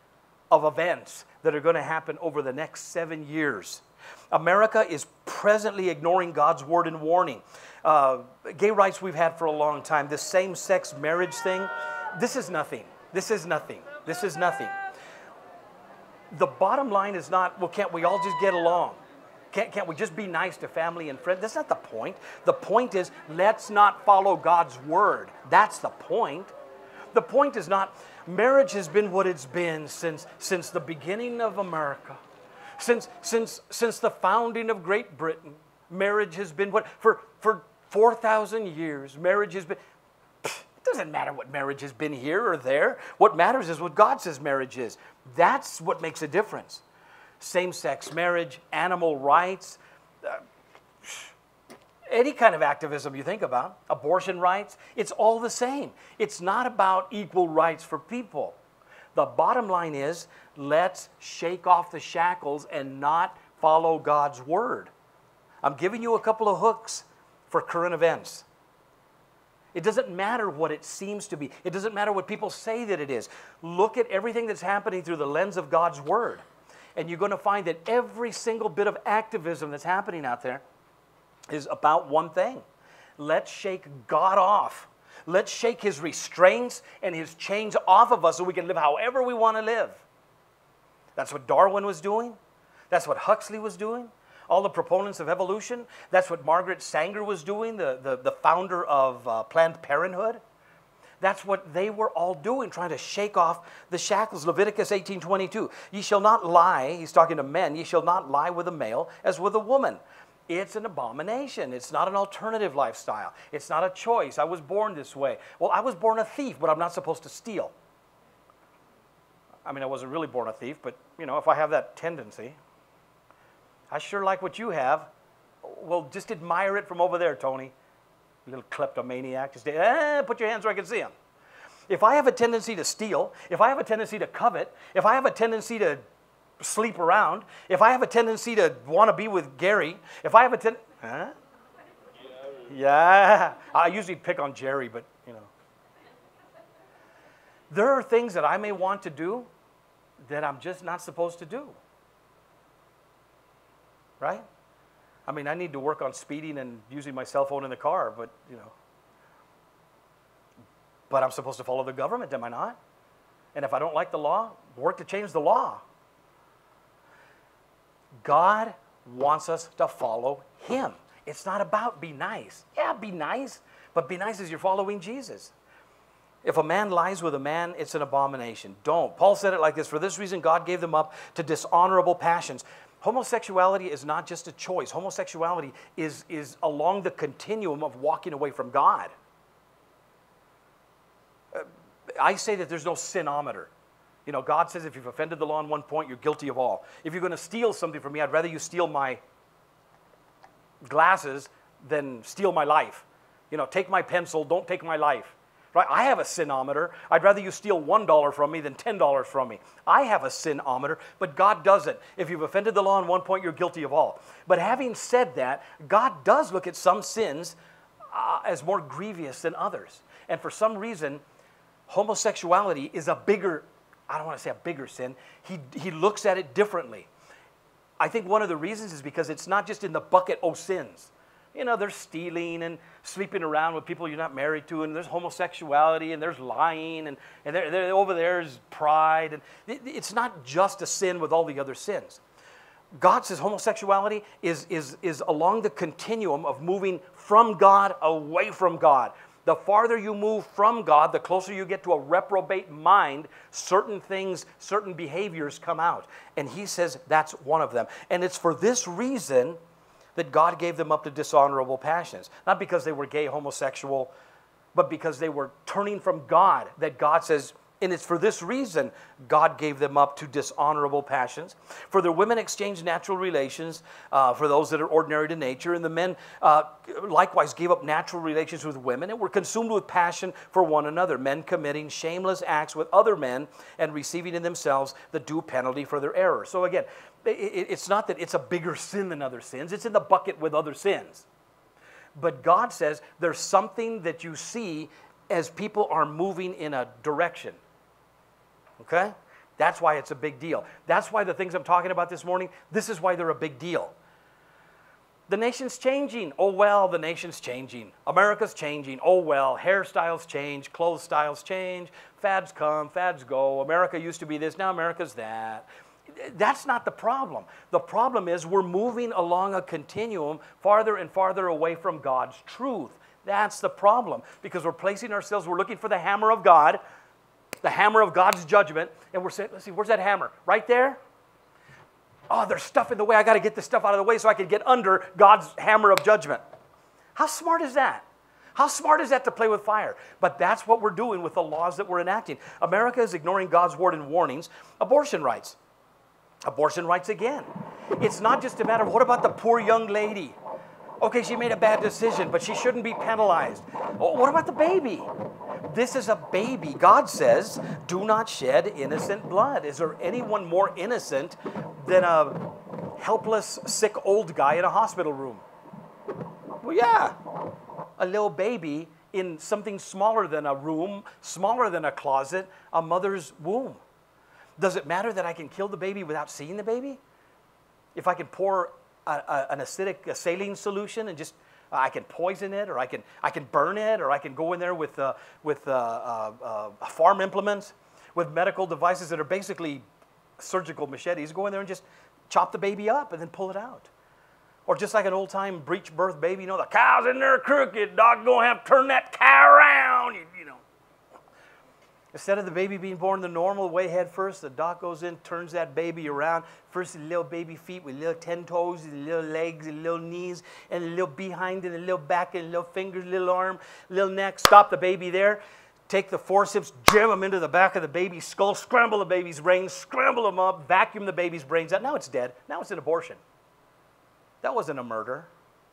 of events that are going to happen over the next seven years. America is presently ignoring God's word and warning. Uh, gay rights we've had for a long time. This same-sex marriage thing, this is nothing. This is nothing. This is nothing. The bottom line is not, well, can't we all just get along? Can't, can't we just be nice to family and friends? That's not the point. The point is, let's not follow God's word. That's the point. The point is not, marriage has been what it's been since, since the beginning of America. Since, since, since the founding of Great Britain, marriage has been what, for, for four thousand years, marriage has been, pfft, it doesn't matter what marriage has been here or there. What matters is what God says marriage is. That's what makes a difference. Same-sex marriage, animal rights, uh, any kind of activism you think about, abortion rights, it's all the same. It's not about equal rights for people. The bottom line is, let's shake off the shackles and not follow God's word. I'm giving you a couple of hooks for current events. It doesn't matter what it seems to be. It doesn't matter what people say that it is. Look at everything that's happening through the lens of God's word. And you're going to find that every single bit of activism that's happening out there is about one thing. Let's shake God off. Let's shake his restraints and his chains off of us so we can live however we want to live. That's what Darwin was doing. That's what Huxley was doing. All the proponents of evolution. That's what Margaret Sanger was doing, the, the, the founder of uh, Planned Parenthood. That's what they were all doing, trying to shake off the shackles. Leviticus eighteen twenty-two. Ye shall not lie, he's talking to men, ye shall not lie with a male as with a woman. It's an abomination. It's not an alternative lifestyle. It's not a choice. I was born this way. Well, I was born a thief, but I'm not supposed to steal. I mean, I wasn't really born a thief, but, you know, if I have that tendency, I sure like what you have. Well, just admire it from over there, Tony. Little kleptomaniac, just eh, put your hands where I can see them. If I have a tendency to steal, if I have a tendency to covet, if I have a tendency to sleep around, if I have a tendency to want to be with Gary, if I have a ten, huh? Yeah, I usually pick on Jerry, but you know. There are things that I may want to do that I'm just not supposed to do. Right? I mean, I need to work on speeding and using my cell phone in the car, but, you know. But I'm supposed to follow the government, am I not? And if I don't like the law, work to change the law. God wants us to follow Him. It's not about be nice. Yeah, be nice, but be nice as you're following Jesus. If a man lies with a man, it's an abomination. Don't. Paul said it like this, for this reason God gave them up to dishonorable passions. Homosexuality is not just a choice. Homosexuality is, is along the continuum of walking away from God. Uh, I say that there's no sinometer. You know, God says if you've offended the law on one point, you're guilty of all. If you're going to steal something from me, I'd rather you steal my glasses than steal my life. You know, take my pencil, don't take my life. Right? I have a sinometer. I'd rather you steal one dollar from me than ten dollars from me. I have a sinometer, but God doesn't. If you've offended the law on one point, you're guilty of all. But having said that, God does look at some sins uh, as more grievous than others. And for some reason, homosexuality is a bigger, I don't want to say a bigger sin. He, he looks at it differently. I think one of the reasons is because it's not just in the bucket, oh, sins. You know, there's stealing and sleeping around with people you're not married to, and there's homosexuality, and there's lying, and, and there, there, over there's pride. And it, it's not just a sin with all the other sins. God says homosexuality is, is, is along the continuum of moving from God away from God. The farther you move from God, the closer you get to a reprobate mind, certain things, certain behaviors come out. And he says that's one of them. And it's for this reason that God gave them up to dishonorable passions. Not because they were gay, homosexual, but because they were turning from God, that God says, and it's for this reason God gave them up to dishonorable passions. For the women exchanged natural relations uh, for those that are ordinary to nature, and the men uh, likewise gave up natural relations with women and were consumed with passion for one another, men committing shameless acts with other men and receiving in themselves the due penalty for their error. So again, it's not that it's a bigger sin than other sins. It's in the bucket with other sins. But God says there's something that you see as people are moving in a direction. Okay? That's why it's a big deal. That's why the things I'm talking about this morning, this is why they're a big deal. The nation's changing. Oh, well, the nation's changing. America's changing. Oh, well, hairstyles change, clothes styles change, fads come, fads go. America used to be this, now America's that. That's not the problem. The problem is we're moving along a continuum farther and farther away from God's truth. That's the problem, because we're placing ourselves, we're looking for the hammer of God, the hammer of God's judgment, and we're saying, let's see, where's that hammer? Right there? Oh, there's stuff in the way. I got to get this stuff out of the way so I can get under God's hammer of judgment. How smart is that? How smart is that to play with fire? But that's what we're doing with the laws that we're enacting. America is ignoring God's word and warnings. Abortion rights. Abortion rights again. It's not just a matter of what about the poor young lady? Okay, she made a bad decision, but she shouldn't be penalized. Oh, what about the baby? This is a baby. God says, do not shed innocent blood. Is there anyone more innocent than a helpless, sick old guy in a hospital room? Well, yeah. A little baby in something smaller than a room, smaller than a closet, a mother's womb. Does it matter that I can kill the baby without seeing the baby? If I can pour a, a, an acidic a saline solution and just, uh, I can poison it, or I can, I can burn it, or I can go in there with, uh, with uh, uh, uh, farm implements, with medical devices that are basically surgical machetes, go in there and just chop the baby up and then pull it out. Or just like an old-time breech birth baby, you know, the cow's in there crooked, dog gonna have to turn that cow around, you, you know. Instead of the baby being born the normal way head first, the doc goes in, turns that baby around. First, the little baby feet with little ten toes, and little legs, and little knees, and a little behind, and a little back, and little fingers, little arm, little neck. Stop the baby there. Take the forceps, jam them into the back of the baby's skull, scramble the baby's brains, scramble them up, vacuum the baby's brains out. Now it's dead. Now it's an abortion. That wasn't a murder.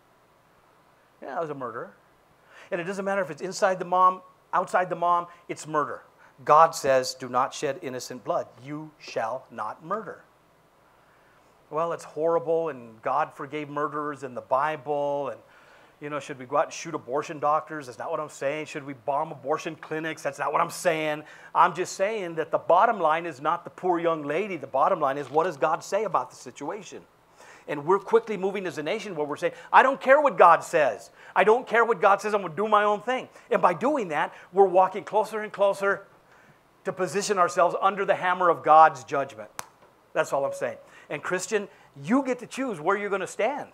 Yeah, that was a murder. And it doesn't matter if it's inside the mom, outside the mom, it's murder. God says, do not shed innocent blood. You shall not murder. Well, it's horrible, and God forgave murderers in the Bible, and, you know, should we go out and shoot abortion doctors? That's not what I'm saying. Should we bomb abortion clinics? That's not what I'm saying. I'm just saying that the bottom line is not the poor young lady. The bottom line is, what does God say about the situation? And we're quickly moving as a nation where we're saying, I don't care what God says. I don't care what God says. I'm going to do my own thing. And by doing that, we're walking closer and closer to position ourselves under the hammer of God's judgment. That's all I'm saying. And Christian, you get to choose where you're going to stand.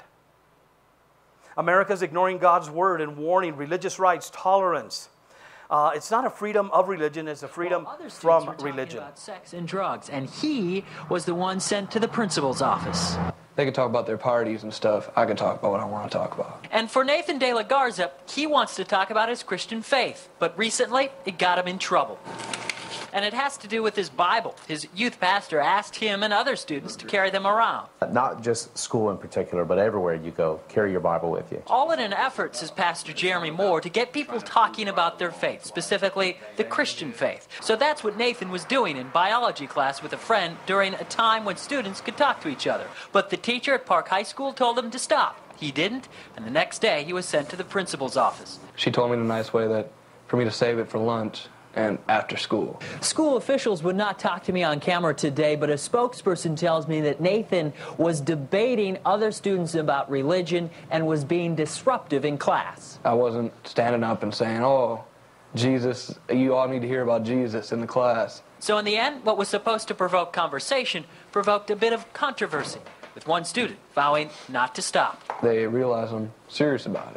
America's ignoring God's word and warning religious rights, tolerance. Uh, it's not a freedom of religion, it's a freedom well, other students from were talking religion. about sex and drugs, and he was the one sent to the principal's office. They could talk about their parties and stuff. I could talk about what I want to talk about. And for Nathan De La Garza, he wants to talk about his Christian faith, but recently it got him in trouble. And it has to do with his Bible. His youth pastor asked him and other students to carry them around. Not just school in particular, but everywhere you go, carry your Bible with you. All in an effort, says Pastor Jeremy Moore, to get people talking about their faith, specifically the Christian faith. So that's what Nathan was doing in biology class with a friend during a time when students could talk to each other. But the teacher at Park High School told him to stop. He didn't, and the next day he was sent to the principal's office. She told me in a nice way that for me to save it for lunch and after school. School officials would not talk to me on camera today, but a spokesperson tells me that Nathan was debating other students about religion and was being disruptive in class. I wasn't standing up and saying, oh, Jesus, you all need to hear about Jesus in the class. So in the end, what was supposed to provoke conversation provoked a bit of controversy, with one student vowing not to stop. They realize I'm serious about it.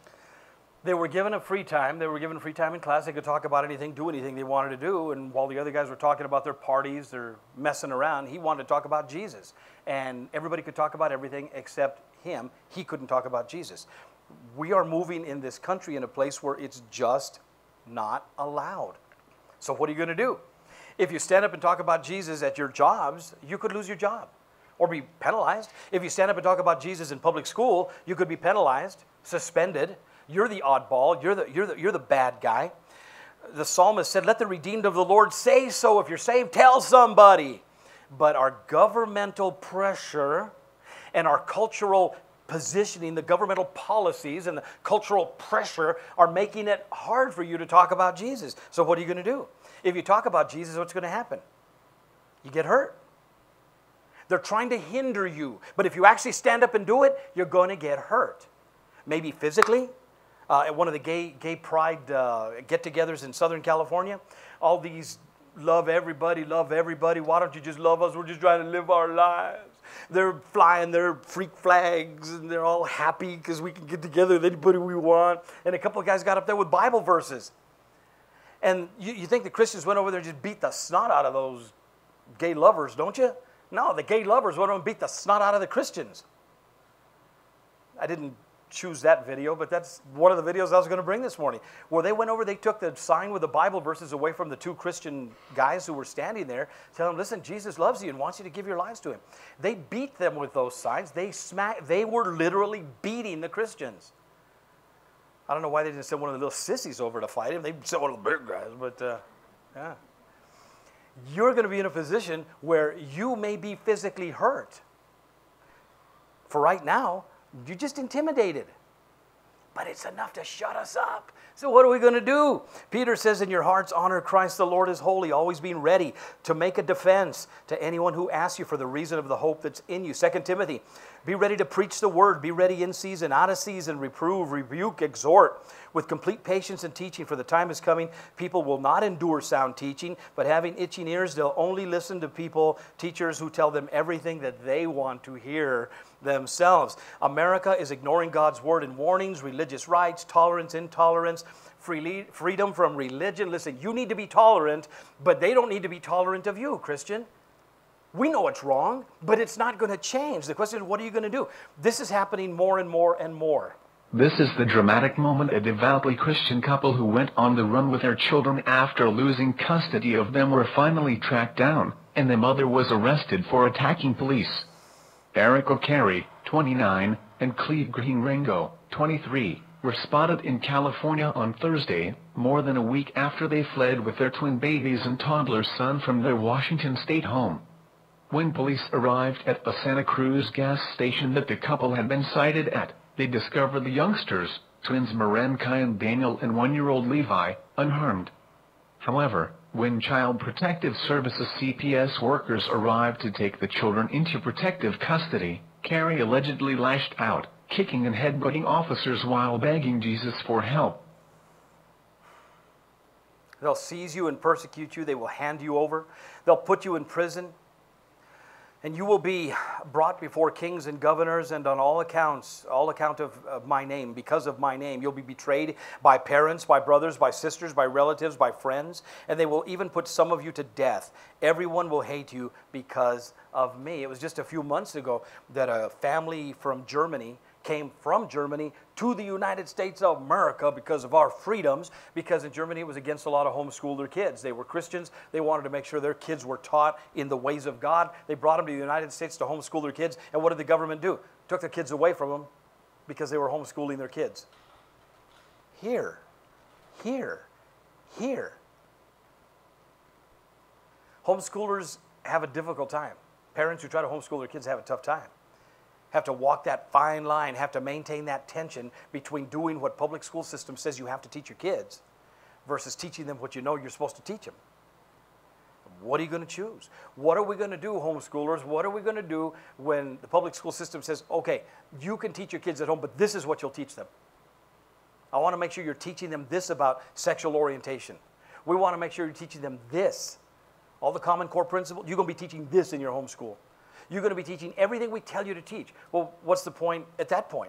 They were given a free time. They were given free time in class. They could talk about anything, do anything they wanted to do. And while the other guys were talking about their parties, they're messing around, he wanted to talk about Jesus. And everybody could talk about everything except him. He couldn't talk about Jesus. We are moving in this country in a place where it's just not allowed. So what are you going to do? If you stand up and talk about Jesus at your jobs, you could lose your job or be penalized. If you stand up and talk about Jesus in public school, you could be penalized, suspended. You're the oddball. You're the, you're, the, you're the bad guy. The psalmist said, let the redeemed of the Lord say so. If you're saved, tell somebody. But our governmental pressure and our cultural positioning, the governmental policies and the cultural pressure are making it hard for you to talk about Jesus. So what are you going to do? If you talk about Jesus, what's going to happen? You get hurt. They're trying to hinder you. But if you actually stand up and do it, you're going to get hurt. Maybe physically. Uh, at one of the gay, gay pride uh, get-togethers in Southern California, all these love everybody, love everybody, why don't you just love us, we're just trying to live our lives. They're flying their freak flags, and they're all happy because we can get together with anybody we want. And a couple of guys got up there with Bible verses. And you, you think the Christians went over there and just beat the snot out of those gay lovers, don't you? No, the gay lovers went over and beat the snot out of the Christians. I didn't choose that video, but that's one of the videos I was going to bring this morning, where they went over, they took the sign with the Bible verses away from the two Christian guys who were standing there, telling them, listen, Jesus loves you and wants you to give your lives to him. They beat them with those signs. They smack, they were literally beating the Christians. I don't know why they didn't send one of the little sissies over to fight him. They sent one of the big guys, but uh, yeah. You're going to be in a position where you may be physically hurt. For right now, you're just intimidated. But it's enough to shut us up. So what are we going to do? Peter says, in your hearts, honor Christ the Lord is holy, always being ready to make a defense to anyone who asks you for the reason of the hope that's in you. Second Timothy, be ready to preach the word. Be ready in season, out of season, reprove, rebuke, exhort with complete patience and teaching. For the time is coming, people will not endure sound teaching, but having itching ears, they'll only listen to people, teachers who tell them everything that they want to hear themselves. America is ignoring God's word and warnings, religious rights, tolerance, intolerance, free, freedom from religion. Listen, you need to be tolerant, but they don't need to be tolerant of you, Christian. We know it's wrong, but it's not going to change. The question is, what are you going to do? This is happening more and more and more. This is the dramatic moment. A devoutly Christian couple who went on the run with their children after losing custody of them were finally tracked down, and the mother was arrested for attacking police. Eric O'Carey, twenty-nine, and Cleve Green Ringo, twenty-three, were spotted in California on Thursday, more than a week after they fled with their twin babies and toddler son from their Washington state home. When police arrived at a Santa Cruz gas station that the couple had been sighted at, they discovered the youngsters, twins Marenkai and Daniel and one-year-old Levi, unharmed. However, when Child Protective Services C P S workers arrived to take the children into protective custody, Carey allegedly lashed out, kicking and headbutting officers while begging Jesus for help. They'll seize you and persecute you. They will hand you over. They'll put you in prison. And you will be brought before kings and governors, and on all accounts, all account of, of my name, because of my name, you'll be betrayed by parents, by brothers, by sisters, by relatives, by friends, and they will even put some of you to death. Everyone will hate you because of me. It was just a few months ago that a family from Germany came from Germany to the United States of America because of our freedoms, because in Germany it was against a lot of homeschool their kids. They were Christians. They wanted to make sure their kids were taught in the ways of God. They brought them to the United States to homeschool their kids. And what did the government do? Took their kids away from them because they were homeschooling their kids. Here, here, here. Homeschoolers have a difficult time. Parents who try to homeschool their kids have a tough time. Have to walk that fine line, have to maintain that tension between doing what public school system says you have to teach your kids versus teaching them what you know you're supposed to teach them. What are you going to choose? What are we going to do, homeschoolers? What are we going to do when the public school system says, okay, you can teach your kids at home, but this is what you'll teach them? I want to make sure you're teaching them this about sexual orientation. We want to make sure you're teaching them this. All the Common Core principles, you're going to be teaching this in your homeschool. You're going to be teaching everything we tell you to teach. Well, what's the point at that point?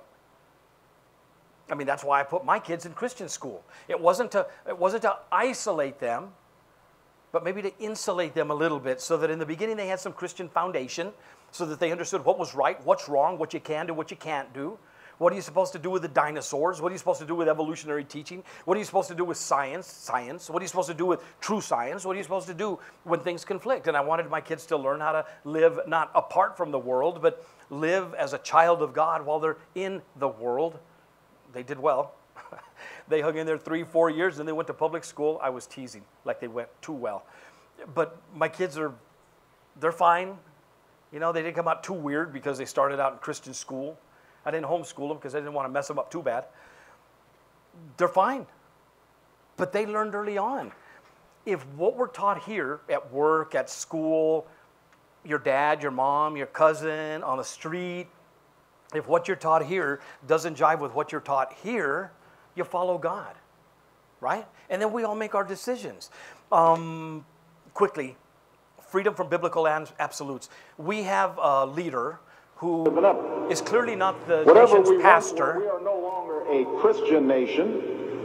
I mean, that's why I put my kids in Christian school. It wasn't to, it wasn't to isolate them, but maybe to insulate them a little bit so that in the beginning they had some Christian foundation so that they understood what was right, what's wrong, what you can do, what you can't do. What are you supposed to do with the dinosaurs? What are you supposed to do with evolutionary teaching? What are you supposed to do with science? Science. What are you supposed to do with true science? What are you supposed to do when things conflict? And I wanted my kids to learn how to live not apart from the world, but live as a child of God while they're in the world. They did well. They hung in there three, four years, and they went to public school. I was teasing, like they went too well. But my kids are, they're fine. You know, they didn't come out too weird because they started out in Christian school. I didn't homeschool them because I didn't want to mess them up too bad. They're fine. But they learned early on. If what we're taught here at work, at school, your dad, your mom, your cousin, on the street, if what you're taught here doesn't jive with what you're taught here, you follow God, right? And then we all make our decisions. Um, quickly, freedom from biblical absolutes. We have a leader who is clearly not the Whatever nation's we pastor. Want, we are no longer a Christian nation,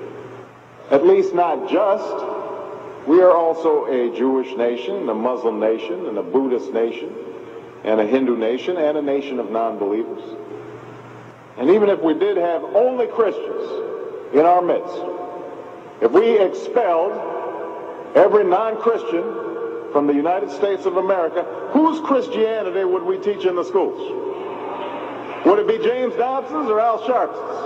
at least not just. We are also a Jewish nation, a Muslim nation, and a Buddhist nation, and a Hindu nation, and a nation of non-believers. And even if we did have only Christians in our midst, if we expelled every non-Christian from the United States of America, whose Christianity would we teach in the schools? Would it be James Dobson's or Al Sharps's?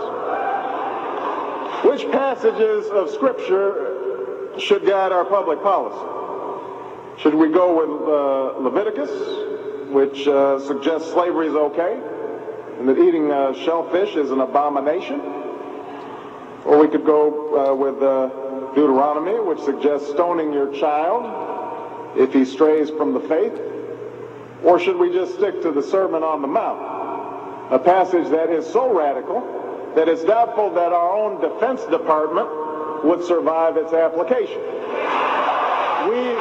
Which passages of Scripture should guide our public policy? Should we go with uh, Leviticus, which uh, suggests slavery is okay, and that eating uh, shellfish is an abomination? Or we could go uh, with uh, Deuteronomy, which suggests stoning your child if he strays from the faith? Or should we just stick to the Sermon on the Mount, a passage that is so radical that it's doubtful that our own Defense Department would survive its application? We,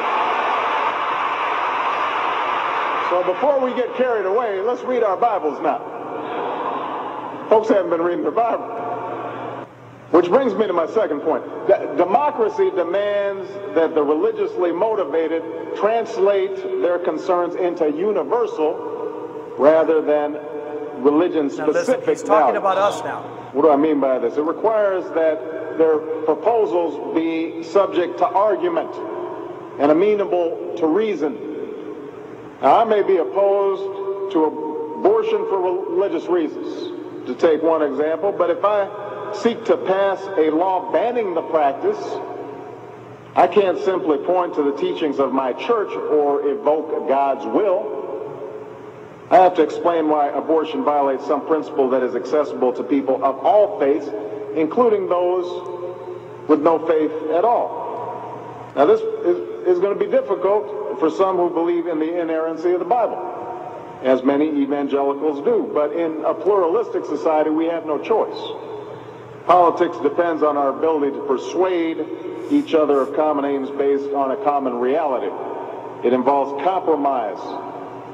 so before we get carried away, let's read our Bibles now. Folks haven't been reading their Bible. Which brings me to my second point. D- democracy demands that the religiously motivated translate their concerns into universal rather than religion-specific He's talking values. about us now. What do I mean by this? It requires that their proposals be subject to argument and amenable to reason. Now, I may be opposed to abortion for religious reasons, to take one example, but if I seek to pass a law banning the practice, I can't simply point to the teachings of my church or evoke God's will. I have to explain why abortion violates some principle that is accessible to people of all faiths, including those with no faith at all. Now, this is, is going to be difficult for some who believe in the inerrancy of the Bible, as many evangelicals do. But in a pluralistic society, we have no choice. Politics depends on our ability to persuade each other of common aims based on a common reality. It involves compromise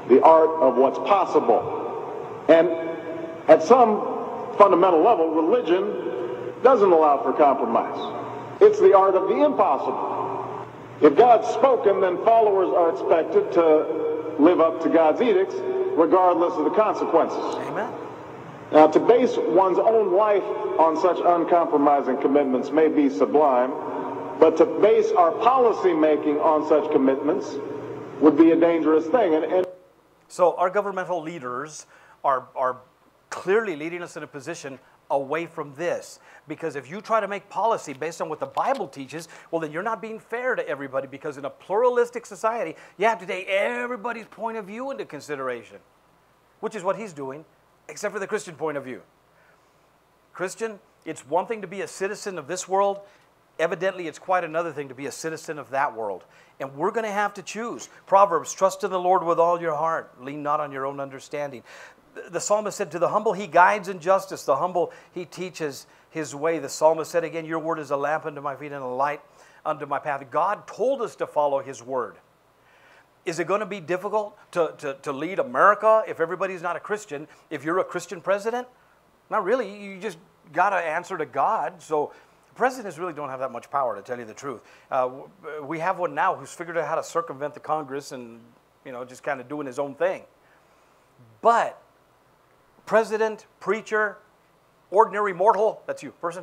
the art of what's possible. And at some fundamental level, religion doesn't allow for compromise. It's the art of the impossible. If God's spoken, then followers are expected to live up to God's edicts, regardless of the consequences. Amen. Now, to base one's own life on such uncompromising commitments may be sublime, but to base our policy making on such commitments would be a dangerous thing. And, and so our governmental leaders are, are clearly leading us in a position away from this. Because if you try to make policy based on what the Bible teaches, well, then you're not being fair to everybody, because in a pluralistic society, you have to take everybody's point of view into consideration, which is what he's doing, except for the Christian point of view. Christian, it's one thing to be a citizen of this world. Evidently, it's quite another thing to be a citizen of that world. And we're going to have to choose. Proverbs, trust in the Lord with all your heart. Lean not on your own understanding. The psalmist said, to the humble he guides in justice. The humble he teaches his way. The psalmist said again, your word is a lamp unto my feet and a light unto my path. God told us to follow his word. Is it going to be difficult to, to, to lead America if everybody's not a Christian? If you're a Christian president? Not really. You just got to answer to God. So presidents really don't have that much power, to tell you the truth. Uh, we have one now who's figured out how to circumvent the Congress and, you know, just kind of doing his own thing. But president, preacher, ordinary mortal, that's you, person,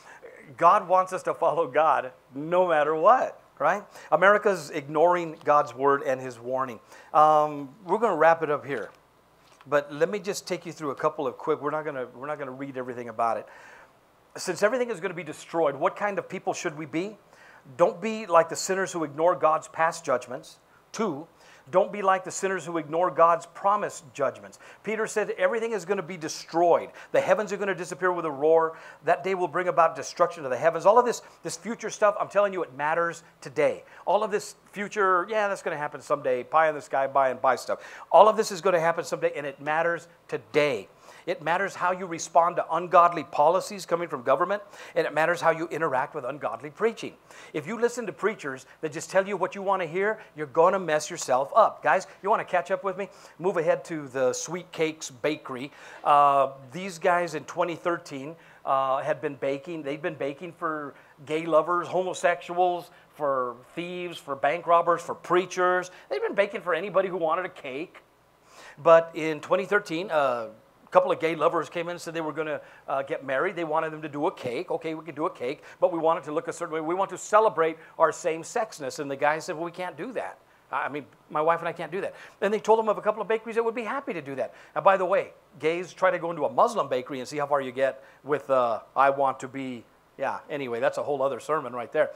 God wants us to follow God no matter what, right? America's ignoring God's word and his warning. Um, we're going to wrap it up here. But let me just take you through a couple of quick, we're not going to, we're not going to read everything about it. Since everything is going to be destroyed, what kind of people should we be? Don't be like the sinners who ignore God's past judgments. Two, don't be like the sinners who ignore God's promised judgments. Peter said everything is going to be destroyed. The heavens are going to disappear with a roar. That day will bring about destruction of the heavens. All of this, this future stuff, I'm telling you, it matters today. All of this future, yeah, that's going to happen someday. Pie in the sky, buy and buy stuff. All of this is going to happen someday, and it matters today. It matters how you respond to ungodly policies coming from government, and it matters how you interact with ungodly preaching. If you listen to preachers that just tell you what you want to hear, you're going to mess yourself up. Guys, you want to catch up with me? Move ahead to the Sweet Cakes Bakery. Uh, these guys in twenty thirteen uh, had been baking. They'd been baking for gay lovers, homosexuals, for thieves, for bank robbers, for preachers. They'd been baking for anybody who wanted a cake. But in twenty thirteen, uh, a couple of gay lovers came in and said they were going to uh, get married. They wanted them to do a cake. Okay, we could do a cake, but we want it to look a certain way. We want to celebrate our same-sexness. And the guy said, well, we can't do that. I mean, my wife and I can't do that. And they told him of a couple of bakeries that would be happy to do that. And by the way, gays try to go into a Muslim bakery and see how far you get with uh, I want to be, yeah, anyway, that's a whole other sermon right there.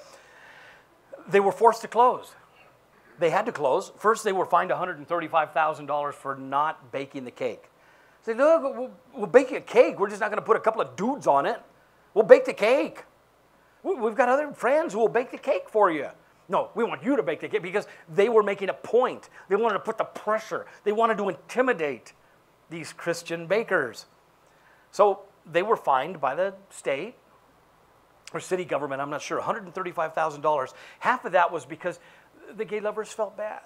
They were forced to close. They had to close. First, they were fined one hundred thirty-five thousand dollars for not baking the cake. They said, look, we'll, we'll bake you a cake. We're just not going to put a couple of dudes on it. We'll bake the cake. We've got other friends who will bake the cake for you. No, we want you to bake the cake, because they were making a point. They wanted to put the pressure. They wanted to intimidate these Christian bakers. So they were fined by the state or city government, I'm not sure, one hundred thirty-five thousand dollars. Half of that was because the gay lovers felt bad.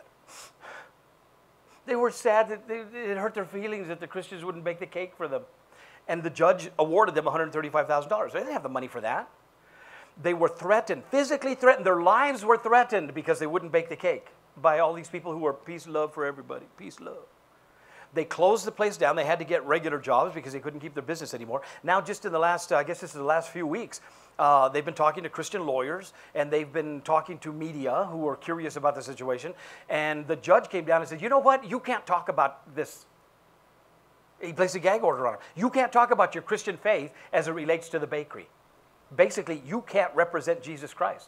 They were sad that they, it hurt their feelings that the Christians wouldn't bake the cake for them. And the judge awarded them one hundred thirty-five thousand dollars. They didn't have the money for that. They were threatened, physically threatened. Their lives were threatened because they wouldn't bake the cake by all these people who were peace, love for everybody. Peace, love. They closed the place down. They had to get regular jobs because they couldn't keep their business anymore. Now, just in the last, uh, I guess this is the last few weeks, uh, they've been talking to Christian lawyers, and they've been talking to media who are curious about the situation. And the judge came down and said, you know what? You can't talk about this. He placed a gag order on them. You can't talk about your Christian faith as it relates to the bakery. Basically, you can't represent Jesus Christ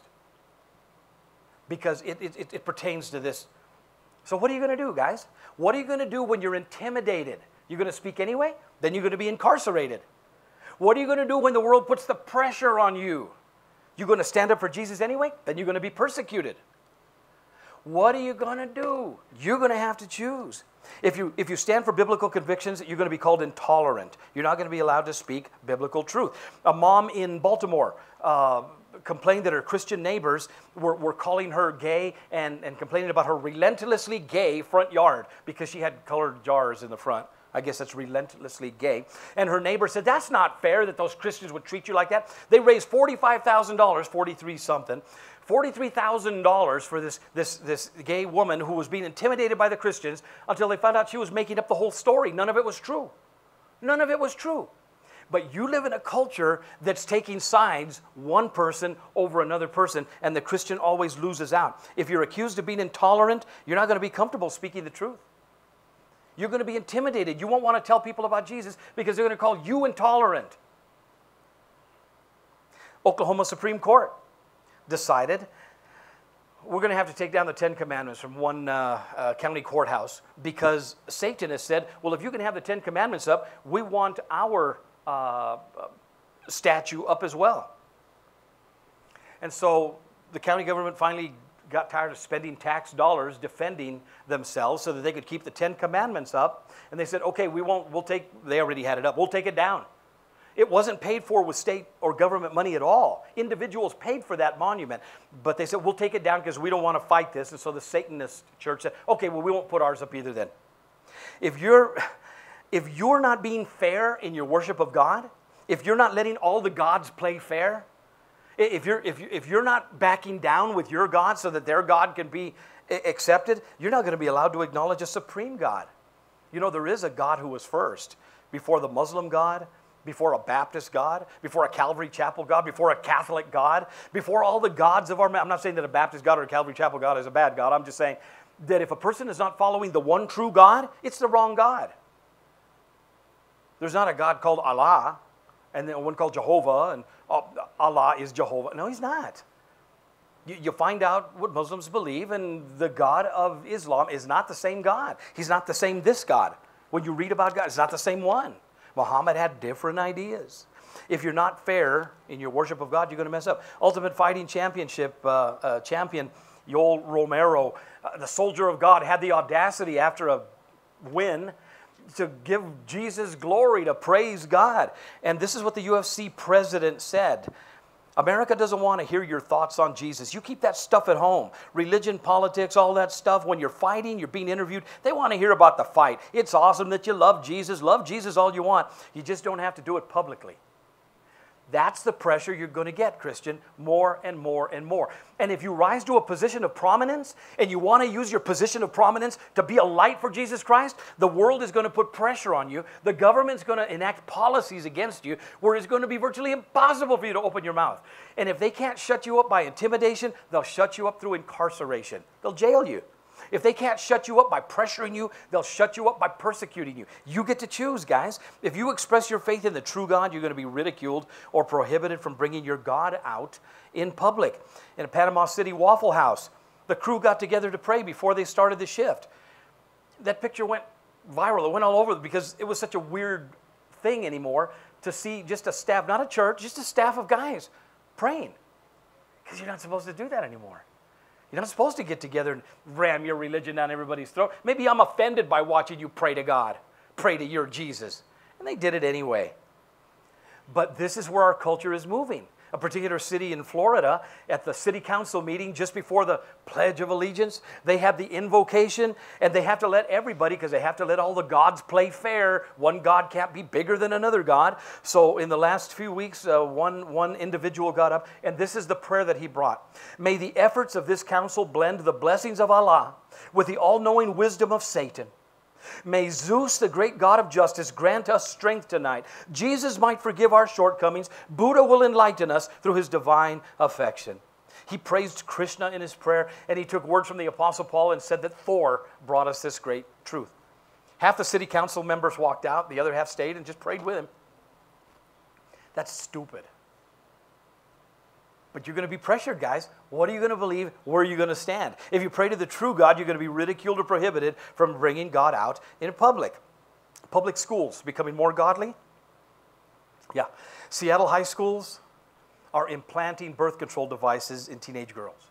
because it, it, it, it pertains to this. So what are you going to do, guys? What are you going to do when you're intimidated? You're going to speak anyway? Then you're going to be incarcerated. What are you going to do when the world puts the pressure on you? You're going to stand up for Jesus anyway? Then you're going to be persecuted. What are you going to do? You're going to have to choose. If you, if you stand for biblical convictions, you're going to be called intolerant. You're not going to be allowed to speak biblical truth. A mom in Baltimore uh, complained that her Christian neighbors were, were calling her gay and, and complaining about her relentlessly gay front yard because she had colored jars in the front. I guess that's relentlessly gay. And her neighbor said, that's not fair that those Christians would treat you like that. They raised forty-five thousand dollars, forty-three something, forty-three thousand dollars for this, this, this gay woman who was being intimidated by the Christians until they found out she was making up the whole story. None of it was true. None of it was true. But you live in a culture that's taking sides, one person over another person, and the Christian always loses out. If you're accused of being intolerant, you're not going to be comfortable speaking the truth. You're going to be intimidated. You won't want to tell people about Jesus because they're going to call you intolerant. Oklahoma Supreme Court decided we're going to have to take down the Ten Commandments from one uh, uh, county courthouse because Satan has said, well, if you can have the Ten Commandments up, we want our uh, statue up as well. And so the county government finally got tired of spending tax dollars defending themselves so that they could keep the Ten Commandments up. And they said, okay, we won't, we'll take, they already had it up, we'll take it down. It wasn't paid for with state or government money at all. Individuals paid for that monument. But they said, we'll take it down because we don't want to fight this. And so the Satanist church said, okay, well, we won't put ours up either then. If you're, if you're not being fair in your worship of God, if you're not letting all the gods play fair, if you're, if, you, if you're not backing down with your God so that their God can be accepted, you're not going to be allowed to acknowledge a supreme God. You know, there is a God who was first before the Muslim God, before a Baptist God, before a Calvary Chapel God, before a Catholic God, before all the gods of our... I'm not saying that a Baptist God or a Calvary Chapel God is a bad God. I'm just saying that if a person is not following the one true God, it's the wrong God. There's not a God called Allah, and then one called Jehovah, and oh, Allah is Jehovah. No, he's not. You, you find out what Muslims believe, and the God of Islam is not the same God. He's not the same this God. When you read about God, it's not the same one. Muhammad had different ideas. If you're not fair in your worship of God, you're going to mess up. Ultimate Fighting Championship uh, uh, champion Yoel Romero, uh, the soldier of God, had the audacity after a win to give Jesus glory, to praise God. And this is what the U F C president said. America doesn't want to hear your thoughts on Jesus. You keep that stuff at home. Religion, politics, all that stuff. When you're fighting, you're being interviewed, they want to hear about the fight. It's awesome that you love Jesus. Love Jesus all you want. You just don't have to do it publicly. That's the pressure you're going to get, Christian, more and more and more. And if you rise to a position of prominence and you want to use your position of prominence to be a light for Jesus Christ, the world is going to put pressure on you. The government's going to enact policies against you where it's going to be virtually impossible for you to open your mouth. And if they can't shut you up by intimidation, they'll shut you up through incarceration. They'll jail you. If they can't shut you up by pressuring you, they'll shut you up by persecuting you. You get to choose, guys. If you express your faith in the true God, you're going to be ridiculed or prohibited from bringing your God out in public. In a Panama City Waffle House, the crew got together to pray before they started the shift. That picture went viral. It went all over because it was such a weird thing anymore to see just a staff, not a church, just a staff of guys praying. Because you're not supposed to do that anymore. You're not supposed to get together and ram your religion down everybody's throat. Maybe I'm offended by watching you pray to God, pray to your Jesus. And they did it anyway. But this is where our culture is moving. A particular city in Florida, at the city council meeting just before the Pledge of Allegiance, they have the invocation, and they have to let everybody, because they have to let all the gods play fair. One God can't be bigger than another God. So in the last few weeks, uh, one, one individual got up, and this is the prayer that he brought. May the efforts of this council blend the blessings of Allah with the all-knowing wisdom of Satan. May Zeus, the great God of justice, grant us strength tonight. Jesus might forgive our shortcomings. Buddha will enlighten us through his divine affection. He praised Krishna in his prayer, and he took words from the Apostle Paul and said that Thor brought us this great truth. Half the city council members walked out, the other half stayed and just prayed with him. That's stupid. But you're going to be pressured, guys. What are you going to believe? Where are you going to stand? If you pray to the true God, you're going to be ridiculed or prohibited from bringing God out in public. Public schools becoming more godly? Yeah. Seattle high schools are implanting birth control devices in teenage girls.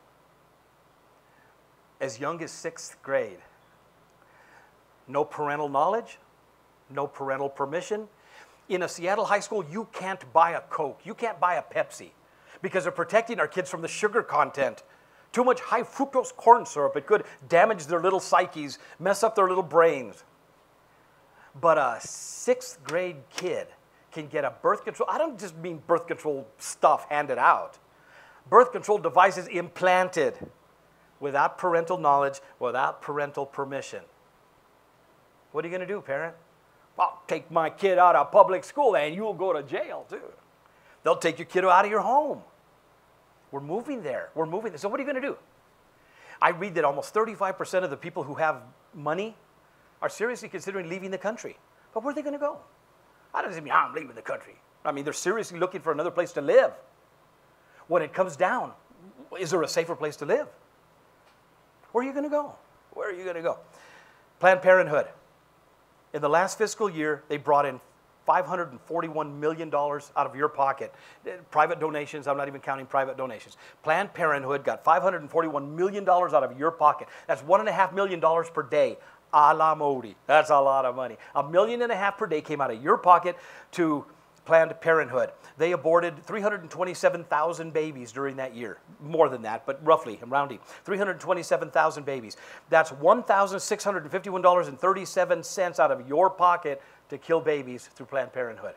As young as sixth grade. No parental knowledge, no parental permission. In a Seattle high school, you can't buy a Coke. You can't buy a Pepsi. because they're protecting our kids from the sugar content. Too much high fructose corn syrup, it could damage their little psyches, mess up their little brains. But a sixth grade kid can get a birth control. I don't just mean birth control stuff handed out. Birth control devices implanted without parental knowledge, without parental permission. What are you going to do, parent? I'll take my kid out of public school and you'll go to jail too. They'll take your kid out of your home. We're moving there. We're moving there. So what are you going to do? I read that almost thirty-five percent of the people who have money are seriously considering leaving the country. But where are they going to go? That doesn't mean I'm leaving the country. I mean, they're seriously looking for another place to live. When it comes down, is there a safer place to live? Where are you going to go? Where are you going to go? Planned Parenthood. In the last fiscal year, they brought in five hundred forty-one million dollars out of your pocket. Private donations, I'm not even counting private donations. Planned Parenthood got five hundred forty-one million dollars out of your pocket. That's one point five million dollars per day. A la Modi. That's a lot of money. A million and a half per day came out of your pocket to Planned Parenthood. They aborted three hundred twenty-seven thousand babies during that year. More than that, but roughly, I'm rounding. three hundred twenty-seven thousand babies. That's one thousand six hundred fifty-one dollars and thirty-seven cents out of your pocket to kill babies through Planned Parenthood.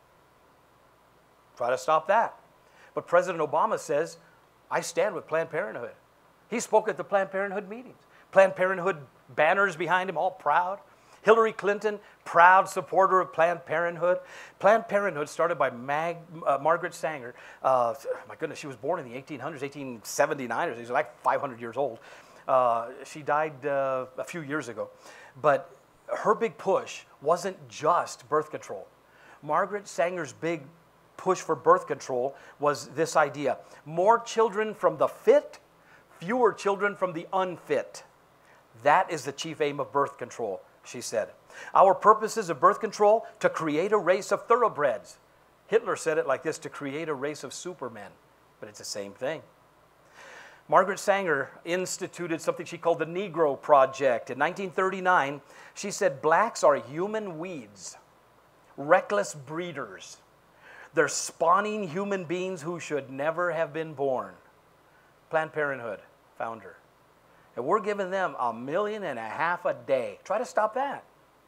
Try to stop that. But President Obama says, I stand with Planned Parenthood. He spoke at the Planned Parenthood meetings. Planned Parenthood banners behind him, all proud. Hillary Clinton, proud supporter of Planned Parenthood. Planned Parenthood started by Mag, uh, Margaret Sanger. Uh, my goodness, she was born in the eighteen hundreds, eighteen seventy-nine, or she's like five hundred years old. Uh, she died uh, a few years ago. But her big push wasn't just birth control. Margaret Sanger's big push for birth control was this idea: more children from the fit, fewer children from the unfit. That is the chief aim of birth control, she said. Our purposes of birth control: to create a race of thoroughbreds. Hitler said it like this: to create a race of supermen. But it's the same thing. Margaret Sanger instituted something she called the Negro Project. In nineteen thirty-nine, she said blacks are human weeds, reckless breeders. They're spawning human beings who should never have been born. Planned Parenthood founder. And we're giving them a million and a half a day. Try to stop that.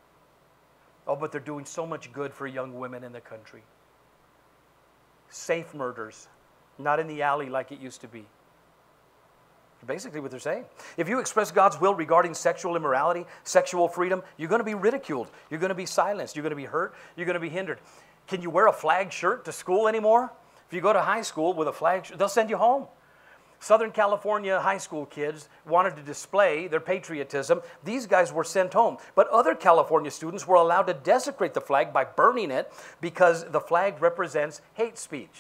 Oh, but they're doing so much good for young women in the country. Safe murders, not in the alley like it used to be. Basically what they're saying. If you express God's will regarding sexual immorality, sexual freedom, you're going to be ridiculed. You're going to be silenced. You're going to be hurt. You're going to be hindered. Can you wear a flag shirt to school anymore? If you go to high school with a flag shirt, they'll send you home. Southern California high school kids wanted to display their patriotism. These guys were sent home. But other California students were allowed to desecrate the flag by burning it because the flag represents hate speech.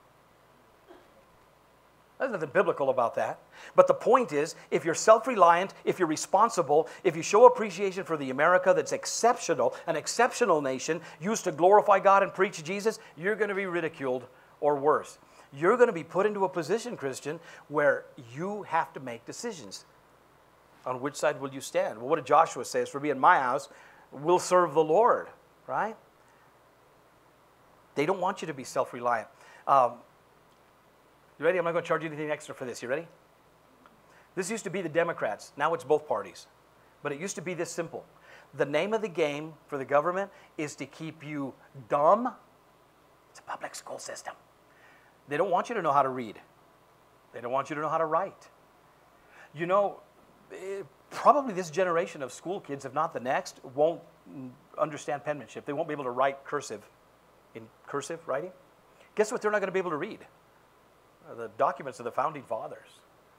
There's nothing biblical about that. But the point is, if you're self-reliant, if you're responsible, if you show appreciation for the America that's exceptional, an exceptional nation used to glorify God and preach Jesus, you're going to be ridiculed or worse. You're going to be put into a position, Christian, where you have to make decisions. On which side will you stand? Well, what did Joshua say? As for me and my house, we'll serve the Lord, right? They don't want you to be self-reliant. Um, You ready? I'm not going to charge you anything extra for this. You ready? This used to be the Democrats. Now it's both parties. But it used to be this simple. The name of the game for the government is to keep you dumb. It's a public school system. They don't want you to know how to read. They don't want you to know how to write. You know, it, probably this generation of school kids, if not the next, won't understand penmanship. They won't be able to write cursive, in cursive writing. Guess what they're not going to be able to read? The documents of the Founding Fathers.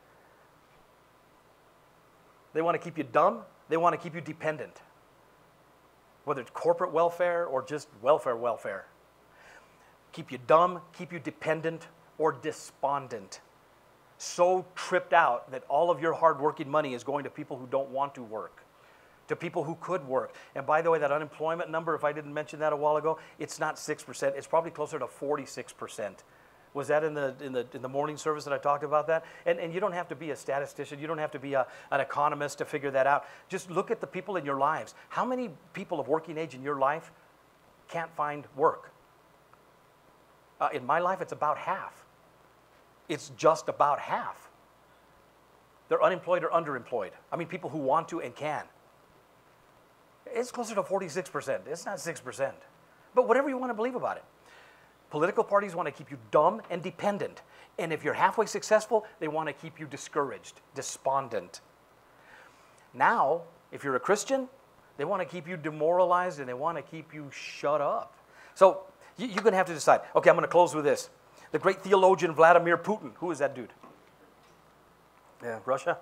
They want to keep you dumb. They want to keep you dependent. Whether it's corporate welfare or just welfare welfare. Keep you dumb, keep you dependent or despondent. So tripped out that all of your hard-working money is going to people who don't want to work. To people who could work. And by the way, that unemployment number, if I didn't mention that a while ago, it's not six percent. It's probably closer to forty-six percent. Was that in the, in the, in the morning service that I talked about that? And, and you don't have to be a statistician. You don't have to be a, an economist to figure that out. Just look at the people in your lives. How many people of working age in your life can't find work? Uh, in my life, it's about half. it's just about half. They're unemployed or underemployed. I mean, people who want to and can. It's closer to forty-six percent. It's not six percent. But whatever you want to believe about it. Political parties want to keep you dumb and dependent. And if you're halfway successful, they want to keep you discouraged, despondent. Now, if you're a Christian, they want to keep you demoralized and they want to keep you shut up. So you, you're going to have to decide. Okay, I'm going to close with this. The great theologian Vladimir Putin. Who is that dude? Yeah, Russia?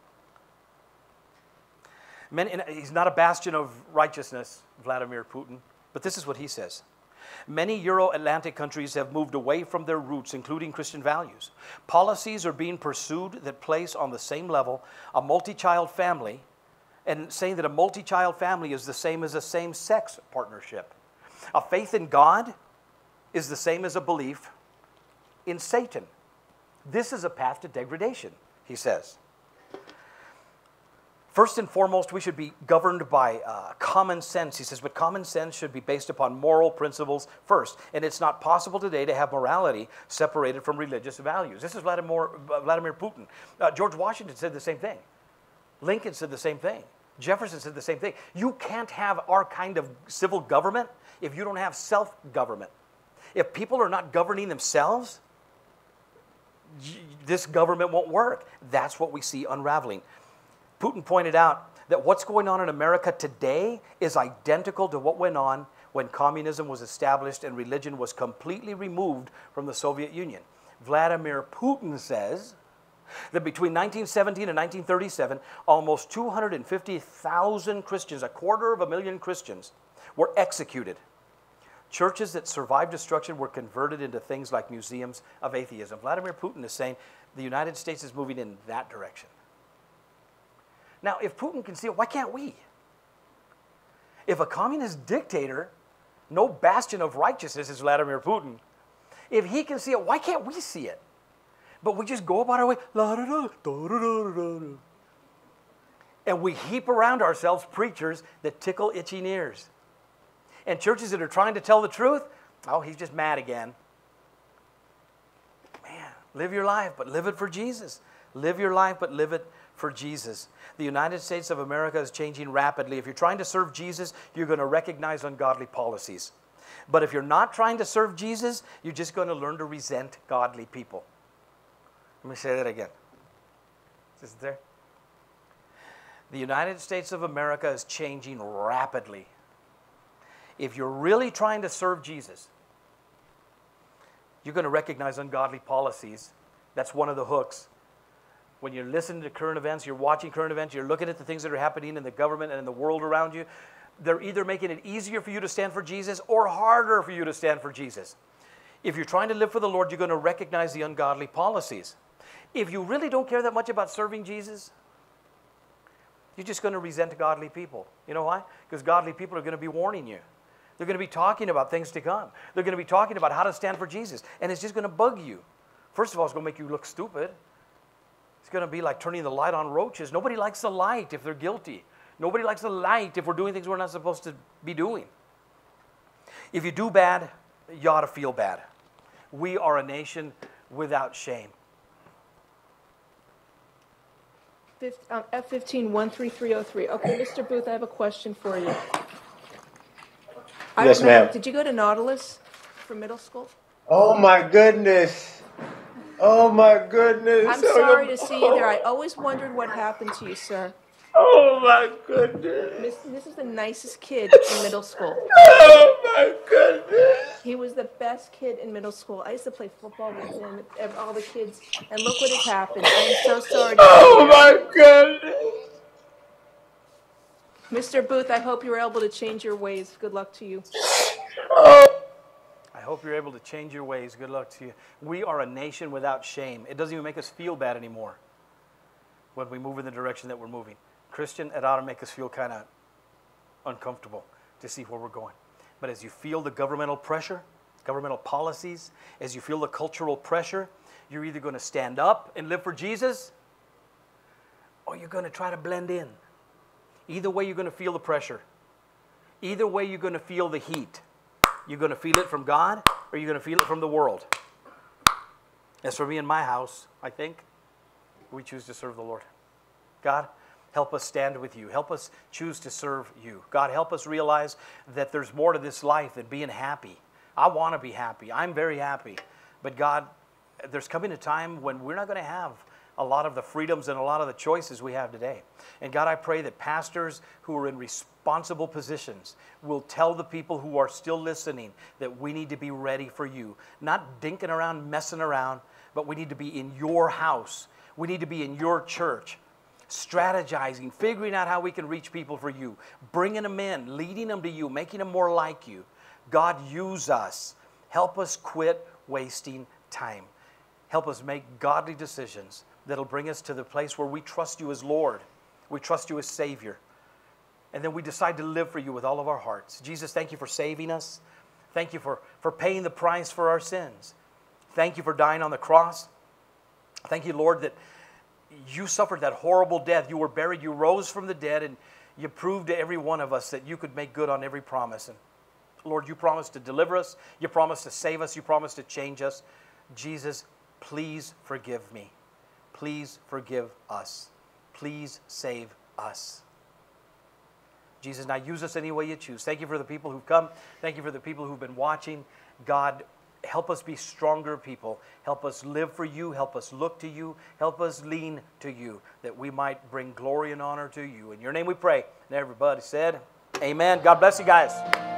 Many, he's not a bastion of righteousness, Vladimir Putin, but this is what he says. Many Euro-Atlantic countries have moved away from their roots, including Christian values. Policies are being pursued that place on the same level a multi-child family, and saying that a multi-child family is the same as a same-sex partnership. A faith in God is the same as a belief in Satan. This is a path to degradation, he says. First and foremost, we should be governed by uh, common sense. He says, but common sense should be based upon moral principles first. And it's not possible today to have morality separated from religious values. This is Vladimir, uh, Vladimir Putin. Uh, George Washington said the same thing. Lincoln said the same thing. Jefferson said the same thing. You can't have our kind of civil government if you don't have self-government. If people are not governing themselves, this government won't work. That's what we see unraveling. Putin pointed out that what's going on in America today is identical to what went on when communism was established and religion was completely removed from the Soviet Union. Vladimir Putin says that between nineteen seventeen and nineteen thirty-seven, almost two hundred fifty thousand Christians, a quarter of a million Christians, were executed. Churches that survived destruction were converted into things like museums of atheism. Vladimir Putin is saying the United States is moving in that direction. Now, if Putin can see it, why can't we? If a communist dictator, no bastion of righteousness is Vladimir Putin, if he can see it, why can't we see it? But we just go about our way, la, da, da, da, da, da, da. And we heap around ourselves preachers that tickle itching ears. And churches that are trying to tell the truth, oh, he's just mad again. Man, live your life, but live it for Jesus. Live your life, but live it for Jesus. The United States of America is changing rapidly. If you're trying to serve Jesus, you're going to recognize ungodly policies. But if you're not trying to serve Jesus, you're just going to learn to resent godly people. Let me say that again. Is it there? The United States of America is changing rapidly. If you're really trying to serve Jesus, you're going to recognize ungodly policies. That's one of the hooks. When you're listening to current events, you're watching current events, you're looking at the things that are happening in the government and in the world around you, they're either making it easier for you to stand for Jesus or harder for you to stand for Jesus. If you're trying to live for the Lord, you're going to recognize the ungodly policies. If you really don't care that much about serving Jesus, you're just going to resent godly people. You know why? Because godly people are going to be warning you. They're going to be talking about things to come. They're going to be talking about how to stand for Jesus. And it's just going to bug you. First of all, it's going to make you look stupid. It's going to be like turning the light on roaches. Nobody likes the light if they're guilty. Nobody likes the light if we're doing things we're not supposed to be doing. If you do bad, you ought to feel bad. We are a nation without shame. F fifteen one three three oh three. Okay, Mister Booth, I have a question for you. I Yes, remember- ma'am. Did you go to Nautilus for middle school? Oh my goodness. Oh my goodness. I'm sorry to see you there. I always wondered what happened to you, sir. Oh my goodness. Miss, this is the nicest kid in middle school. Oh my goodness. He was the best kid in middle school. I used to play football with him, and all the kids, and look what has happened. I am so sorry to Oh see you. my goodness. Mister Booth, I hope you were able to change your ways. Good luck to you. Oh. I hope you're able to change your ways. Good luck to you. We are a nation without shame. It doesn't even make us feel bad anymore when we move in the direction that we're moving. Christian, it ought to make us feel kind of uncomfortable to see where we're going. But as you feel the governmental pressure, governmental policies, as you feel the cultural pressure, you're either going to stand up and live for Jesus, or you're going to try to blend in. Either way, you're going to feel the pressure. Either way, you're going to feel the heat. You're going to feel it from God, or you're going to feel it from the world. As for me and my house, I think we choose to serve the Lord. God, help us stand with you. Help us choose to serve you. God, help us realize that there's more to this life than being happy. I want to be happy. I'm very happy. But God, there's coming a time when we're not going to have a lot of the freedoms and a lot of the choices we have today. And God, I pray that pastors who are in responsible positions will tell the people who are still listening that we need to be ready for you. Not dinking around, messing around, but we need to be in your house. We need to be in your church, strategizing, figuring out how we can reach people for you, bringing them in, leading them to you, making them more like you. God, use us. Help us quit wasting time. Help us make godly decisions that'll bring us to the place where we trust you as Lord. We trust you as Savior. And then we decide to live for you with all of our hearts. Jesus, thank you for saving us. Thank you for, for paying the price for our sins. Thank you for dying on the cross. Thank you, Lord, that you suffered that horrible death. You were buried. You rose from the dead, and you proved to every one of us that you could make good on every promise. And Lord, you promised to deliver us. You promised to save us. You promised to change us. Jesus, please forgive me. Please forgive us. Please save us. Jesus, now use us any way you choose. Thank you for the people who've come. Thank you for the people who've been watching. God, help us be stronger people. Help us live for you. Help us look to you. Help us lean to you, that we might bring glory and honor to you. In your name we pray. And everybody said, amen. God bless you guys.